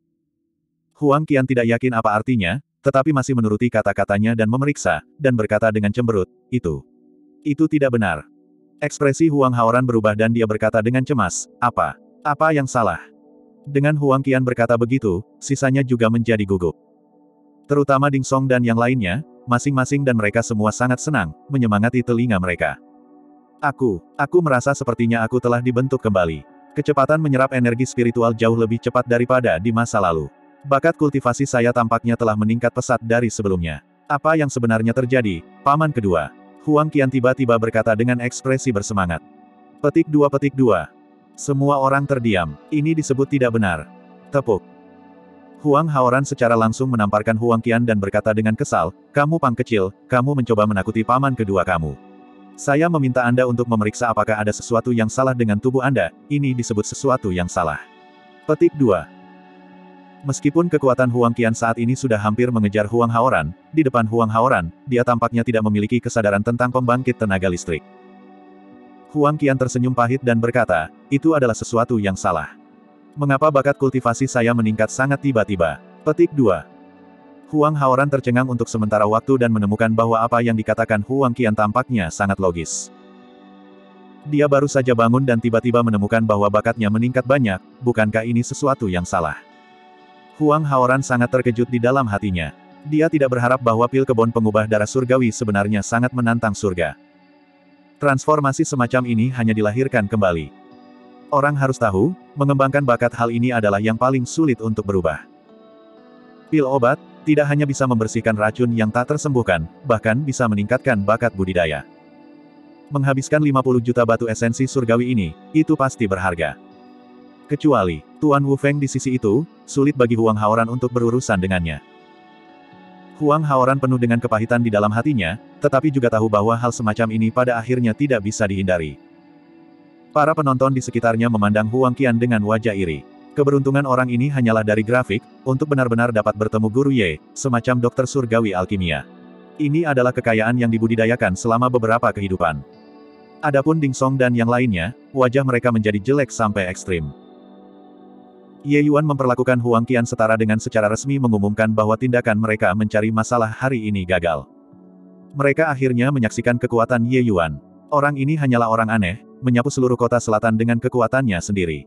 Speaker 1: Huang Qian tidak yakin apa artinya, tetapi masih menuruti kata-katanya dan memeriksa, dan berkata dengan cemberut, itu. Itu tidak benar. Ekspresi Huang Haoran berubah dan dia berkata dengan cemas, apa? Apa yang salah? Dengan Huang Qian berkata begitu, sisanya juga menjadi gugup. Terutama Ding Song dan yang lainnya, masing-masing dan mereka semua sangat senang, menyemangati telinga mereka. Aku, aku merasa sepertinya aku telah dibentuk kembali. Kecepatan menyerap energi spiritual jauh lebih cepat daripada di masa lalu. Bakat kultivasi saya tampaknya telah meningkat pesat dari sebelumnya. Apa yang sebenarnya terjadi, paman kedua? Huang Qian tiba-tiba berkata dengan ekspresi bersemangat. Petik dua petik dua. Semua orang terdiam. Ini disebut tidak benar. Tepuk. Huang Haoran secara langsung menamparkan Huang Qian dan berkata dengan kesal, kamu pang kecil, kamu mencoba menakuti paman kedua kamu. Saya meminta Anda untuk memeriksa apakah ada sesuatu yang salah dengan tubuh Anda, ini disebut sesuatu yang salah. Petik dua. Meskipun kekuatan Huang Qian saat ini sudah hampir mengejar Huang Haoran, di depan Huang Haoran, dia tampaknya tidak memiliki kesadaran tentang pembangkit tenaga listrik. Huang Qian tersenyum pahit dan berkata, itu adalah sesuatu yang salah. Mengapa bakat kultivasi saya meningkat sangat tiba-tiba? Petik dua. Huang Haoran tercengang untuk sementara waktu dan menemukan bahwa apa yang dikatakan Huang Qian tampaknya sangat logis. Dia baru saja bangun dan tiba-tiba menemukan bahwa bakatnya meningkat banyak, bukankah ini sesuatu yang salah? Huang Haoran sangat terkejut di dalam hatinya. Dia tidak berharap bahwa pil kebon pengubah darah surgawi sebenarnya sangat menantang surga. Transformasi semacam ini hanya dilahirkan kembali. Orang harus tahu, mengembangkan bakat hal ini adalah yang paling sulit untuk berubah. Pil obat, tidak hanya bisa membersihkan racun yang tak tersembuhkan, bahkan bisa meningkatkan bakat budidaya. Menghabiskan lima puluh juta batu esensi surgawi ini, itu pasti berharga. Kecuali, Tuan Wu Feng di sisi itu, sulit bagi Huang Haoran untuk berurusan dengannya. Huang Haoran penuh dengan kepahitan di dalam hatinya, tetapi juga tahu bahwa hal semacam ini pada akhirnya tidak bisa dihindari. Para penonton di sekitarnya memandang Huang Qian dengan wajah iri. Keberuntungan orang ini hanyalah dari grafik, untuk benar-benar dapat bertemu Guru Ye, semacam dokter surgawi alkimia. Ini adalah kekayaan yang dibudidayakan selama beberapa kehidupan. Adapun Ding Song dan yang lainnya, wajah mereka menjadi jelek sampai ekstrim. Ye Yuan memperlakukan Huang Qian setara dengan secara resmi mengumumkan bahwa tindakan mereka mencari masalah hari ini gagal. Mereka akhirnya menyaksikan kekuatan Ye Yuan. Orang ini hanyalah orang aneh, menyapu seluruh kota selatan dengan kekuatannya sendiri.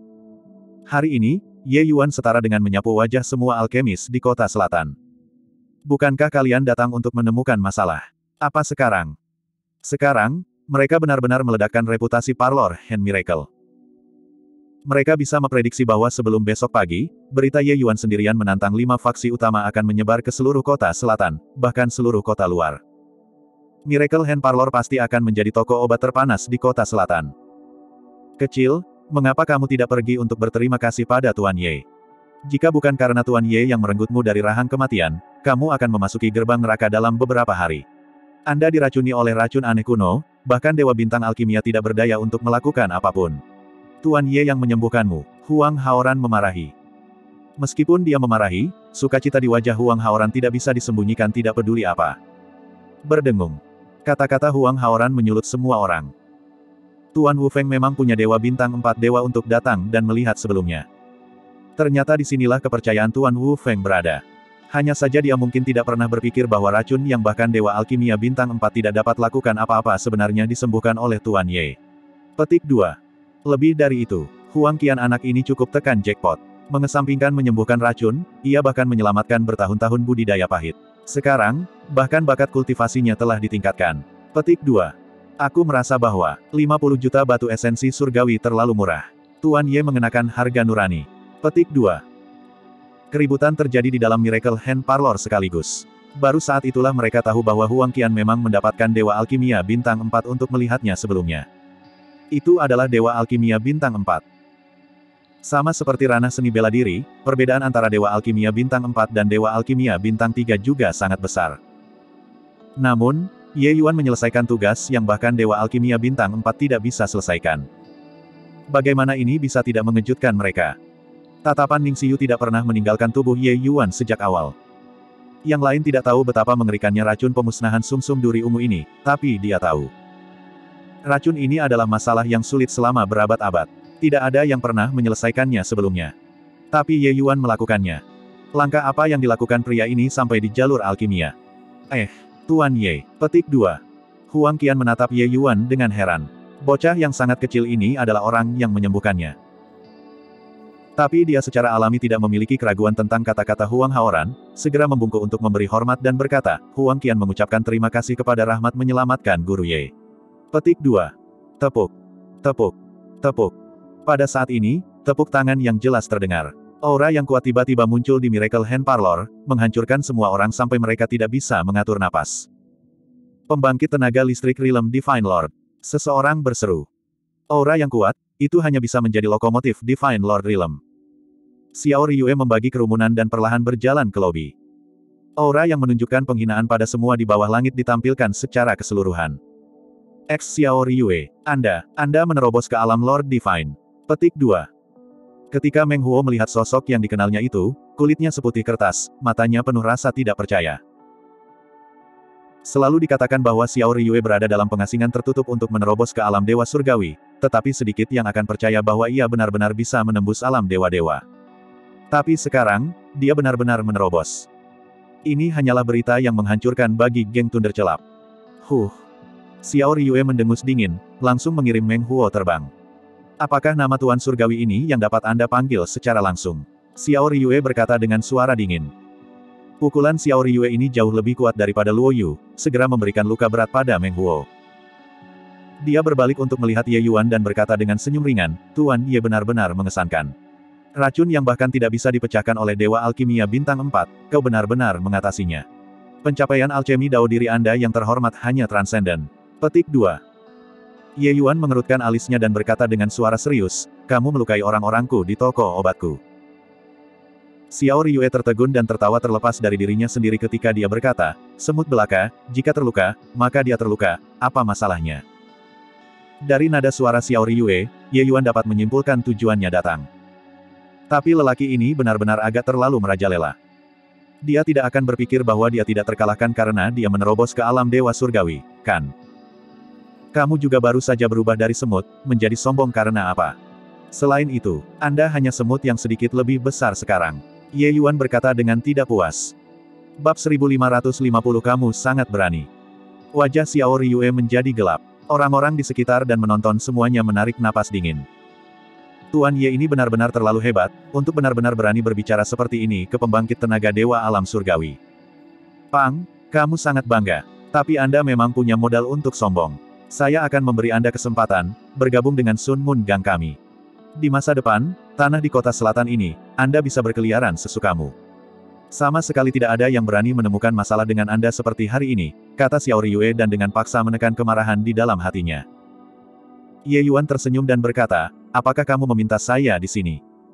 Speaker 1: Hari ini, Ye Yuan setara dengan menyapu wajah semua alkemis di kota selatan. Bukankah kalian datang untuk menemukan masalah? Apa sekarang? Sekarang, mereka benar-benar meledakkan reputasi Parlor Hand Miracle. Mereka bisa memprediksi bahwa sebelum besok pagi, berita Ye Yuan sendirian menantang lima faksi utama akan menyebar ke seluruh kota selatan, bahkan seluruh kota luar. Miracle Hand Parlor pasti akan menjadi toko obat terpanas di kota selatan. Kecil, mengapa kamu tidak pergi untuk berterima kasih pada Tuan Ye? Jika bukan karena Tuan Ye yang merenggutmu dari rahang kematian, kamu akan memasuki gerbang neraka dalam beberapa hari. Anda diracuni oleh racun aneh kuno, bahkan Dewa Bintang Alkimia tidak berdaya untuk melakukan apapun. Tuan Ye yang menyembuhkanmu, Huang Haoran memarahi. Meskipun dia memarahi, sukacita di wajah Huang Haoran tidak bisa disembunyikan tidak peduli apa. Berdengung. Kata-kata Huang Haoran menyulut semua orang. Tuan Wu Feng memang punya Dewa Bintang Empat Dewa untuk datang dan melihat sebelumnya. Ternyata disinilah kepercayaan Tuan Wu Feng berada. Hanya saja dia mungkin tidak pernah berpikir bahwa racun yang bahkan Dewa Alkimia Bintang Empat tidak dapat lakukan apa-apa sebenarnya disembuhkan oleh Tuan Ye. Petik dua. Lebih dari itu, Huang Qian anak ini cukup tekan jackpot. Mengesampingkan menyembuhkan racun, ia bahkan menyelamatkan bertahun-tahun budidaya pahit. Sekarang, bahkan bakat kultivasinya telah ditingkatkan. Petik dua. Aku merasa bahwa lima puluh juta batu esensi surgawi terlalu murah. Tuan Ye mengenakan harga nurani. Petik dua. Keributan terjadi di dalam Miracle Hand Parlor sekaligus. Baru saat itulah mereka tahu bahwa Huang Qian memang mendapatkan Dewa Alkimia Bintang empat untuk melihatnya sebelumnya. Itu adalah Dewa Alkimia Bintang empat. Sama seperti ranah seni bela diri, perbedaan antara Dewa Alkimia Bintang empat dan Dewa Alkimia Bintang tiga juga sangat besar. Namun, Ye Yuan menyelesaikan tugas yang bahkan Dewa Alkimia Bintang empat tidak bisa selesaikan. Bagaimana ini bisa tidak mengejutkan mereka? Tatapan Ning Xiyu tidak pernah meninggalkan tubuh Ye Yuan sejak awal. Yang lain tidak tahu betapa mengerikannya racun pemusnahan sumsum duri ungu ini, tapi dia tahu. Racun ini adalah masalah yang sulit selama berabad-abad. Tidak ada yang pernah menyelesaikannya sebelumnya. Tapi Ye Yuan melakukannya. Langkah apa yang dilakukan pria ini sampai di jalur alkimia? Eh, Tuan Ye. Petik dua. Huang Qian menatap Ye Yuan dengan heran. Bocah yang sangat kecil ini adalah orang yang menyembuhkannya. Tapi dia secara alami tidak memiliki keraguan tentang kata-kata Huang Haoran, segera membungkuk untuk memberi hormat dan berkata, Huang Qian mengucapkan terima kasih kepada rahmat menyelamatkan Guru Ye. Petik dua. Tepuk. Tepuk. Tepuk. Pada saat ini, tepuk tangan yang jelas terdengar. Aura yang kuat tiba-tiba muncul di Miracle Hand Parlor, menghancurkan semua orang sampai mereka tidak bisa mengatur napas. Pembangkit tenaga listrik Realm Divine Lord. Seseorang berseru. Aura yang kuat, itu hanya bisa menjadi lokomotif Divine Lord Realm. Xiao Ryue membagi kerumunan dan perlahan berjalan ke lobi. Aura yang menunjukkan penghinaan pada semua di bawah langit ditampilkan secara keseluruhan. Ex Xiao Ryue, Anda, Anda menerobos ke alam Lord Divine. Petik dua. Ketika Meng Huo melihat sosok yang dikenalnya itu, kulitnya seputih kertas, matanya penuh rasa tidak percaya. Selalu dikatakan bahwa Xiao Ryue berada dalam pengasingan tertutup untuk menerobos ke alam dewa surgawi, tetapi sedikit yang akan percaya bahwa ia benar-benar bisa menembus alam dewa-dewa. Tapi sekarang, dia benar-benar menerobos. Ini hanyalah berita yang menghancurkan bagi geng Thunder Celap. Huh. Xiao Ryue mendengus dingin, langsung mengirim Meng Huo terbang. Apakah nama Tuan Surgawi ini yang dapat Anda panggil secara langsung? Xiao Ryue berkata dengan suara dingin. Pukulan Xiao Ryue ini jauh lebih kuat daripada Luo Yu, segera memberikan luka berat pada Meng Huo. Dia berbalik untuk melihat Ye Yuan dan berkata dengan senyum ringan, Tuan Ye benar-benar mengesankan. Racun yang bahkan tidak bisa dipecahkan oleh Dewa Alkimia Bintang empat, kau benar-benar mengatasinya. Pencapaian alchemy Dao diri Anda yang terhormat hanya transenden. Petik dua. Ye Yuan mengerutkan alisnya dan berkata dengan suara serius, kamu melukai orang-orangku di toko obatku. Xiao Ryue tertegun dan tertawa terlepas dari dirinya sendiri ketika dia berkata, semut belaka, jika terluka, maka dia terluka, apa masalahnya? Dari nada suara Xiao Ryue, Ye Yuan dapat menyimpulkan tujuannya datang. Tapi lelaki ini benar-benar agak terlalu merajalela. Dia tidak akan berpikir bahwa dia tidak terkalahkan karena dia menerobos ke alam dewa surgawi, kan? Kamu juga baru saja berubah dari semut, menjadi sombong karena apa? Selain itu, Anda hanya semut yang sedikit lebih besar sekarang. Ye Yuan berkata dengan tidak puas. Bab seribu lima ratus lima puluh kamu sangat berani. Wajah Xiao Ryue menjadi gelap. Orang-orang di sekitar dan menonton semuanya menarik napas dingin. Tuan Ye ini benar-benar terlalu hebat, untuk benar-benar berani berbicara seperti ini ke pembangkit tenaga dewa alam surgawi. Pang, kamu sangat bangga. Tapi Anda memang punya modal untuk sombong. Saya akan memberi Anda kesempatan, bergabung dengan Sun Moon Gang kami. Di masa depan, tanah di kota selatan ini, Anda bisa berkeliaran sesukamu. Sama sekali tidak ada yang berani menemukan masalah dengan Anda seperti hari ini, kata Xiao Ryue dan dengan paksa menekan kemarahan di dalam hatinya. Ye Yuan tersenyum dan berkata, apakah kamu meminta saya di sini?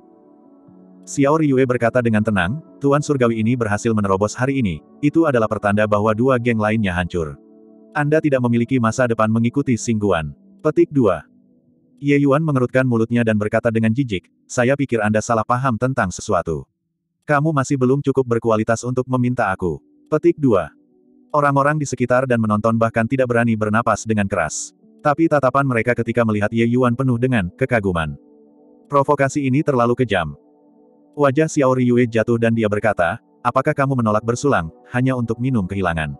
Speaker 1: Xiao Ryue berkata dengan tenang, Tuan Surgawi ini berhasil menerobos hari ini, itu adalah pertanda bahwa dua geng lainnya hancur. Anda tidak memiliki masa depan mengikuti Singguan. Petik dua. Ye Yuan mengerutkan mulutnya dan berkata dengan jijik, saya pikir Anda salah paham tentang sesuatu. Kamu masih belum cukup berkualitas untuk meminta aku. Petik dua. Orang-orang di sekitar dan menonton bahkan tidak berani bernapas dengan keras. Tapi tatapan mereka ketika melihat Ye Yuan penuh dengan kekaguman. Provokasi ini terlalu kejam. Wajah Xiao Ryue jatuh dan dia berkata, apakah kamu menolak bersulang, hanya untuk minum kehilangan?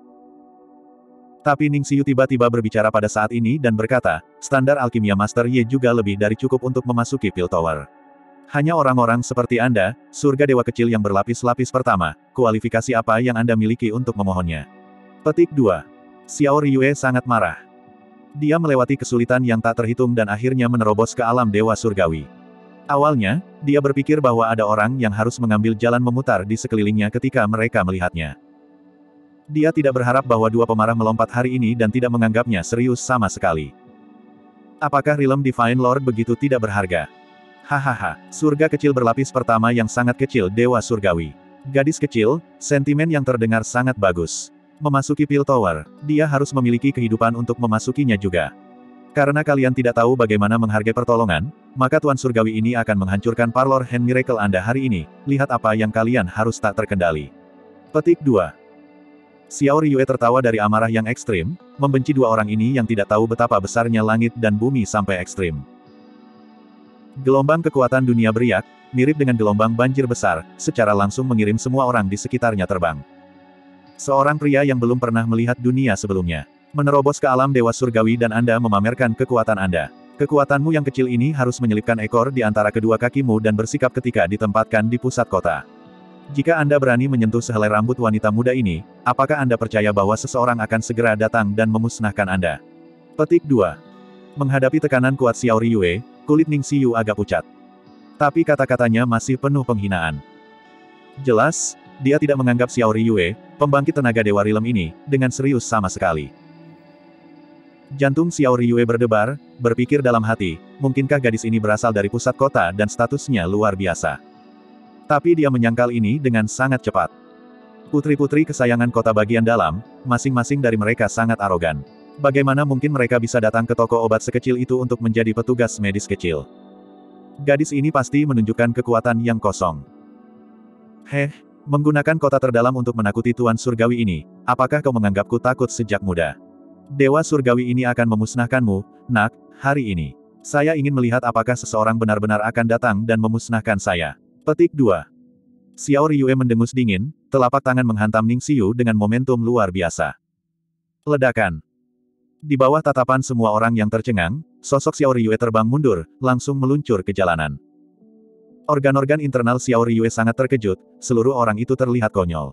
Speaker 1: Tapi Ning Xiyu tiba-tiba berbicara pada saat ini dan berkata, standar alkimia Master Ye juga lebih dari cukup untuk memasuki Pil Tower. Hanya orang-orang seperti Anda, surga dewa kecil yang berlapis-lapis pertama, kualifikasi apa yang Anda miliki untuk memohonnya? Petik dua. Xiao Ryue sangat marah. Dia melewati kesulitan yang tak terhitung dan akhirnya menerobos ke alam Dewa Surgawi. Awalnya, dia berpikir bahwa ada orang yang harus mengambil jalan memutar di sekelilingnya ketika mereka melihatnya. Dia tidak berharap bahwa dua pemarah melompat hari ini dan tidak menganggapnya serius sama sekali. Apakah Realm Divine Lord begitu tidak berharga? Hahaha, surga kecil berlapis pertama yang sangat kecil Dewa Surgawi. Gadis kecil, sentimen yang terdengar sangat bagus. Memasuki Pil Tower, dia harus memiliki kehidupan untuk memasukinya juga. Karena kalian tidak tahu bagaimana menghargai pertolongan, maka Tuan Surgawi ini akan menghancurkan Parlor Hand Miracle Anda hari ini, lihat apa yang kalian harus tak terkendali. Petik dua. Xiao Riyue tertawa dari amarah yang ekstrim, membenci dua orang ini yang tidak tahu betapa besarnya langit dan bumi sampai ekstrim. Gelombang kekuatan dunia beriak, mirip dengan gelombang banjir besar, secara langsung mengirim semua orang di sekitarnya terbang. Seorang pria yang belum pernah melihat dunia sebelumnya. Menerobos ke alam Dewa Surgawi dan Anda memamerkan kekuatan Anda. Kekuatanmu yang kecil ini harus menyelipkan ekor di antara kedua kakimu dan bersikap ketika ditempatkan di pusat kota. Jika Anda berani menyentuh sehelai rambut wanita muda ini, apakah Anda percaya bahwa seseorang akan segera datang dan memusnahkan Anda? Petik dua. Menghadapi tekanan kuat Xiao Riyue, kulit Ning Xiyu agak pucat. Tapi kata-katanya masih penuh penghinaan. Jelas, dia tidak menganggap Xiao Riyue, pembangkit tenaga Dewa Realm ini, dengan serius sama sekali. Jantung Xiao Riyue berdebar, berpikir dalam hati, mungkinkah gadis ini berasal dari pusat kota dan statusnya luar biasa. Tapi dia menyangkal ini dengan sangat cepat. Putri-putri kesayangan kota bagian dalam, masing-masing dari mereka sangat arogan. Bagaimana mungkin mereka bisa datang ke toko obat sekecil itu untuk menjadi petugas medis kecil? Gadis ini pasti menunjukkan kekuatan yang kosong. Heh, menggunakan kota terdalam untuk menakuti Tuan Surgawi ini, apakah kau menganggapku takut sejak muda? Dewa Surgawi ini akan memusnahkanmu, nak, hari ini. Saya ingin melihat apakah seseorang benar-benar akan datang dan memusnahkan saya. Petik dua. Xiao Riyue mendengus dingin, telapak tangan menghantam Ning Xiyu dengan momentum luar biasa. Ledakan. Di bawah tatapan semua orang yang tercengang, sosok Xiao Riyue terbang mundur, langsung meluncur ke jalanan. Organ-organ internal Xiao Riyue sangat terkejut, seluruh orang itu terlihat konyol.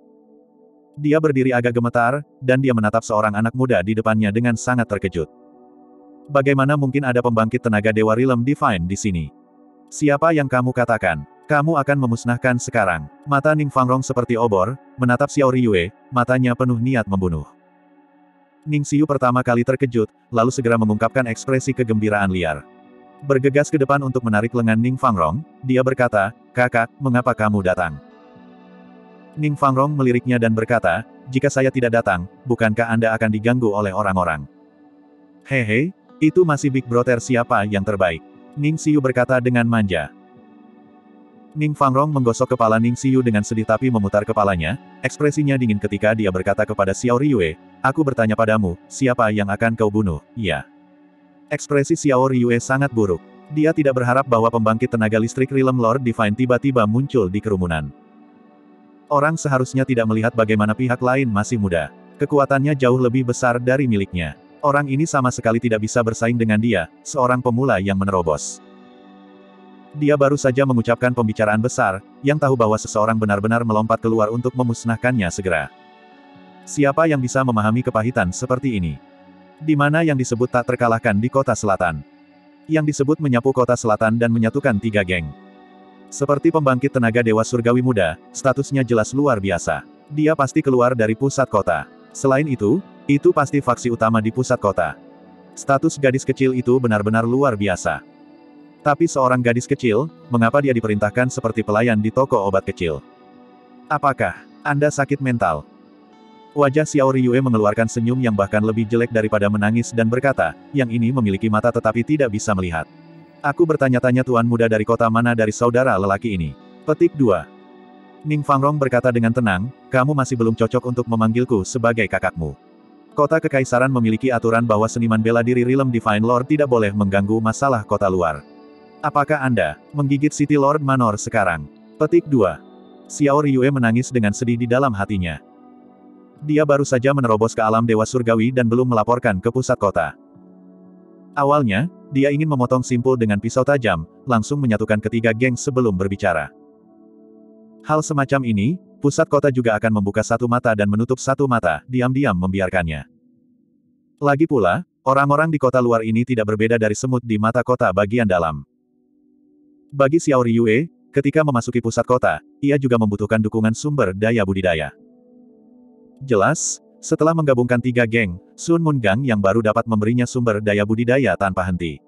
Speaker 1: Dia berdiri agak gemetar, dan dia menatap seorang anak muda di depannya dengan sangat terkejut. Bagaimana mungkin ada pembangkit tenaga Dewa Realm Divine di sini? Siapa yang kamu katakan? Kamu akan memusnahkan sekarang. Mata Ning Fangrong seperti obor, menatap Xiao Riyue, matanya penuh niat membunuh. Ning Xiyu pertama kali terkejut, lalu segera mengungkapkan ekspresi kegembiraan liar. Bergegas ke depan untuk menarik lengan Ning Fangrong, dia berkata, "Kakak, mengapa kamu datang?" Ning Fangrong meliriknya dan berkata, "Jika saya tidak datang, bukankah Anda akan diganggu oleh orang-orang?" "Hehe, itu masih Big Brother siapa yang terbaik?" Ning Xiyu berkata dengan manja. Ning Fangrong menggosok kepala Ning Xiyu dengan sedih tapi memutar kepalanya, ekspresinya dingin ketika dia berkata kepada Xiao Riyue, "Aku bertanya padamu, siapa yang akan kau bunuh?" "Iya." Ekspresi Xiao Riyue sangat buruk. Dia tidak berharap bahwa pembangkit tenaga listrik Realm Lord Divine tiba-tiba muncul di kerumunan. Orang seharusnya tidak melihat bagaimana pihak lain masih muda. Kekuatannya jauh lebih besar dari miliknya. Orang ini sama sekali tidak bisa bersaing dengan dia, seorang pemula yang menerobos. Dia baru saja mengucapkan pembicaraan besar, yang tahu bahwa seseorang benar-benar melompat keluar untuk memusnahkannya segera. Siapa yang bisa memahami kepahitan seperti ini? Di mana yang disebut tak terkalahkan di kota selatan? Yang disebut menyapu kota selatan dan menyatukan tiga geng. Seperti pembangkit tenaga Dewa Surgawi muda, statusnya jelas luar biasa. Dia pasti keluar dari pusat kota. Selain itu, itu pasti faksi utama di pusat kota. Status gadis kecil itu benar-benar luar biasa. Tapi seorang gadis kecil, mengapa dia diperintahkan seperti pelayan di toko obat kecil? Apakah Anda sakit mental? Wajah Xiao Riyue mengeluarkan senyum yang bahkan lebih jelek daripada menangis dan berkata, "Yang ini memiliki mata tetapi tidak bisa melihat. Aku bertanya-tanya tuan muda dari kota mana dari saudara lelaki ini." Petik dua. Ning Fangrong berkata dengan tenang, "Kamu masih belum cocok untuk memanggilku sebagai kakakmu. Kota Kekaisaran memiliki aturan bahwa seniman bela diri Realm Divine Lord tidak boleh mengganggu masalah kota luar. Apakah Anda menggigit City Lord Manor sekarang?" Petik dua. Xiao Riyue menangis dengan sedih di dalam hatinya. Dia baru saja menerobos ke alam Dewa Surgawi dan belum melaporkan ke pusat kota. Awalnya, dia ingin memotong simpul dengan pisau tajam, langsung menyatukan ketiga geng sebelum berbicara. Hal semacam ini, pusat kota juga akan membuka satu mata dan menutup satu mata, diam-diam membiarkannya. Lagi pula, Orang-orang di kota luar ini tidak berbeda dari semut di mata kota bagian dalam. Bagi Xiao Ryue, ketika memasuki pusat kota, ia juga membutuhkan dukungan sumber daya budidaya. Jelas, setelah menggabungkan tiga geng, Sun Moon Gang yang baru dapat memberinya sumber daya budidaya tanpa henti.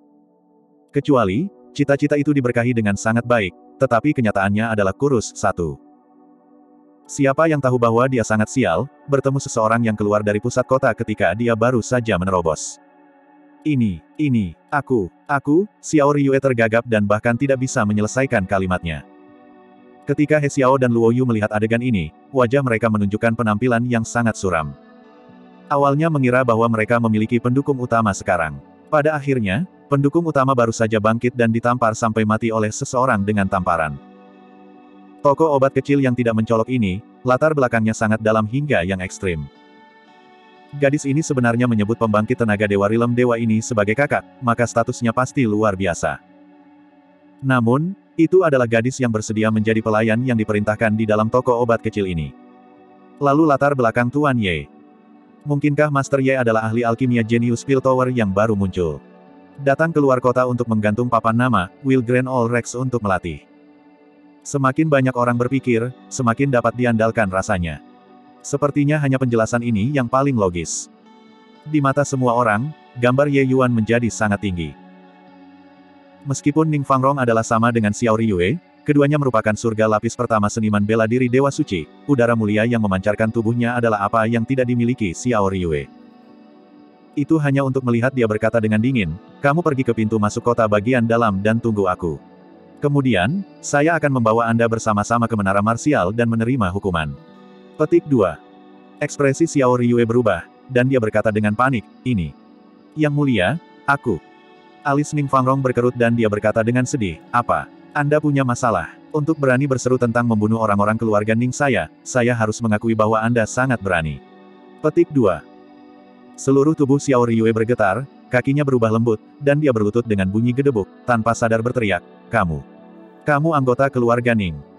Speaker 1: Kecuali, cita-cita itu diberkahi dengan sangat baik, tetapi kenyataannya adalah kurus satu. Siapa yang tahu bahwa dia sangat sial, bertemu seseorang yang keluar dari pusat kota ketika dia baru saja menerobos. Ini, ini, aku, aku, Xiao Ryue tergagap dan bahkan tidak bisa menyelesaikan kalimatnya. Ketika He Xiao dan Luo Yu melihat adegan ini, wajah mereka menunjukkan penampilan yang sangat suram. Awalnya mengira bahwa mereka memiliki pendukung utama sekarang. Pada akhirnya, pendukung utama baru saja bangkit dan ditampar sampai mati oleh seseorang dengan tamparan. Toko obat kecil yang tidak mencolok ini, latar belakangnya sangat dalam hingga yang ekstrim. Gadis ini sebenarnya menyebut pembangkit tenaga Dewa Rilem Dewa ini sebagai kakak, maka statusnya pasti luar biasa. Namun, itu adalah gadis yang bersedia menjadi pelayan yang diperintahkan di dalam toko obat kecil ini. Lalu latar belakang Tuan Ye. Mungkinkah Master Ye adalah ahli alkimia jenius Piltover yang baru muncul? Datang keluar kota untuk menggantung papan nama, Will Grand All Rex untuk melatih. Semakin banyak orang berpikir, semakin dapat diandalkan rasanya. Sepertinya hanya penjelasan ini yang paling logis. Di mata semua orang, gambar Ye Yuan menjadi sangat tinggi. Meskipun Ning Fangrong adalah sama dengan Xiao Ryue, keduanya merupakan surga lapis pertama seniman bela diri Dewa Suci, udara mulia yang memancarkan tubuhnya adalah apa yang tidak dimiliki Xiao Ryue. Itu hanya untuk melihat dia berkata dengan dingin, kamu pergi ke pintu masuk kota bagian dalam dan tunggu aku. Kemudian, saya akan membawa Anda bersama-sama ke menara marsial dan menerima hukuman. Petik dua. Ekspresi Xiao Ryue berubah, dan dia berkata dengan panik, ini. Yang mulia, aku. Alis Ning Fangrong berkerut dan dia berkata dengan sedih, apa? Anda punya masalah. Untuk berani berseru tentang membunuh orang-orang keluarga Ning saya, saya harus mengakui bahwa Anda sangat berani. Petik dua. Seluruh tubuh Xiao Ryue bergetar, kakinya berubah lembut, dan dia berlutut dengan bunyi gedebuk, tanpa sadar berteriak, kamu. Kamu anggota keluarga Ning.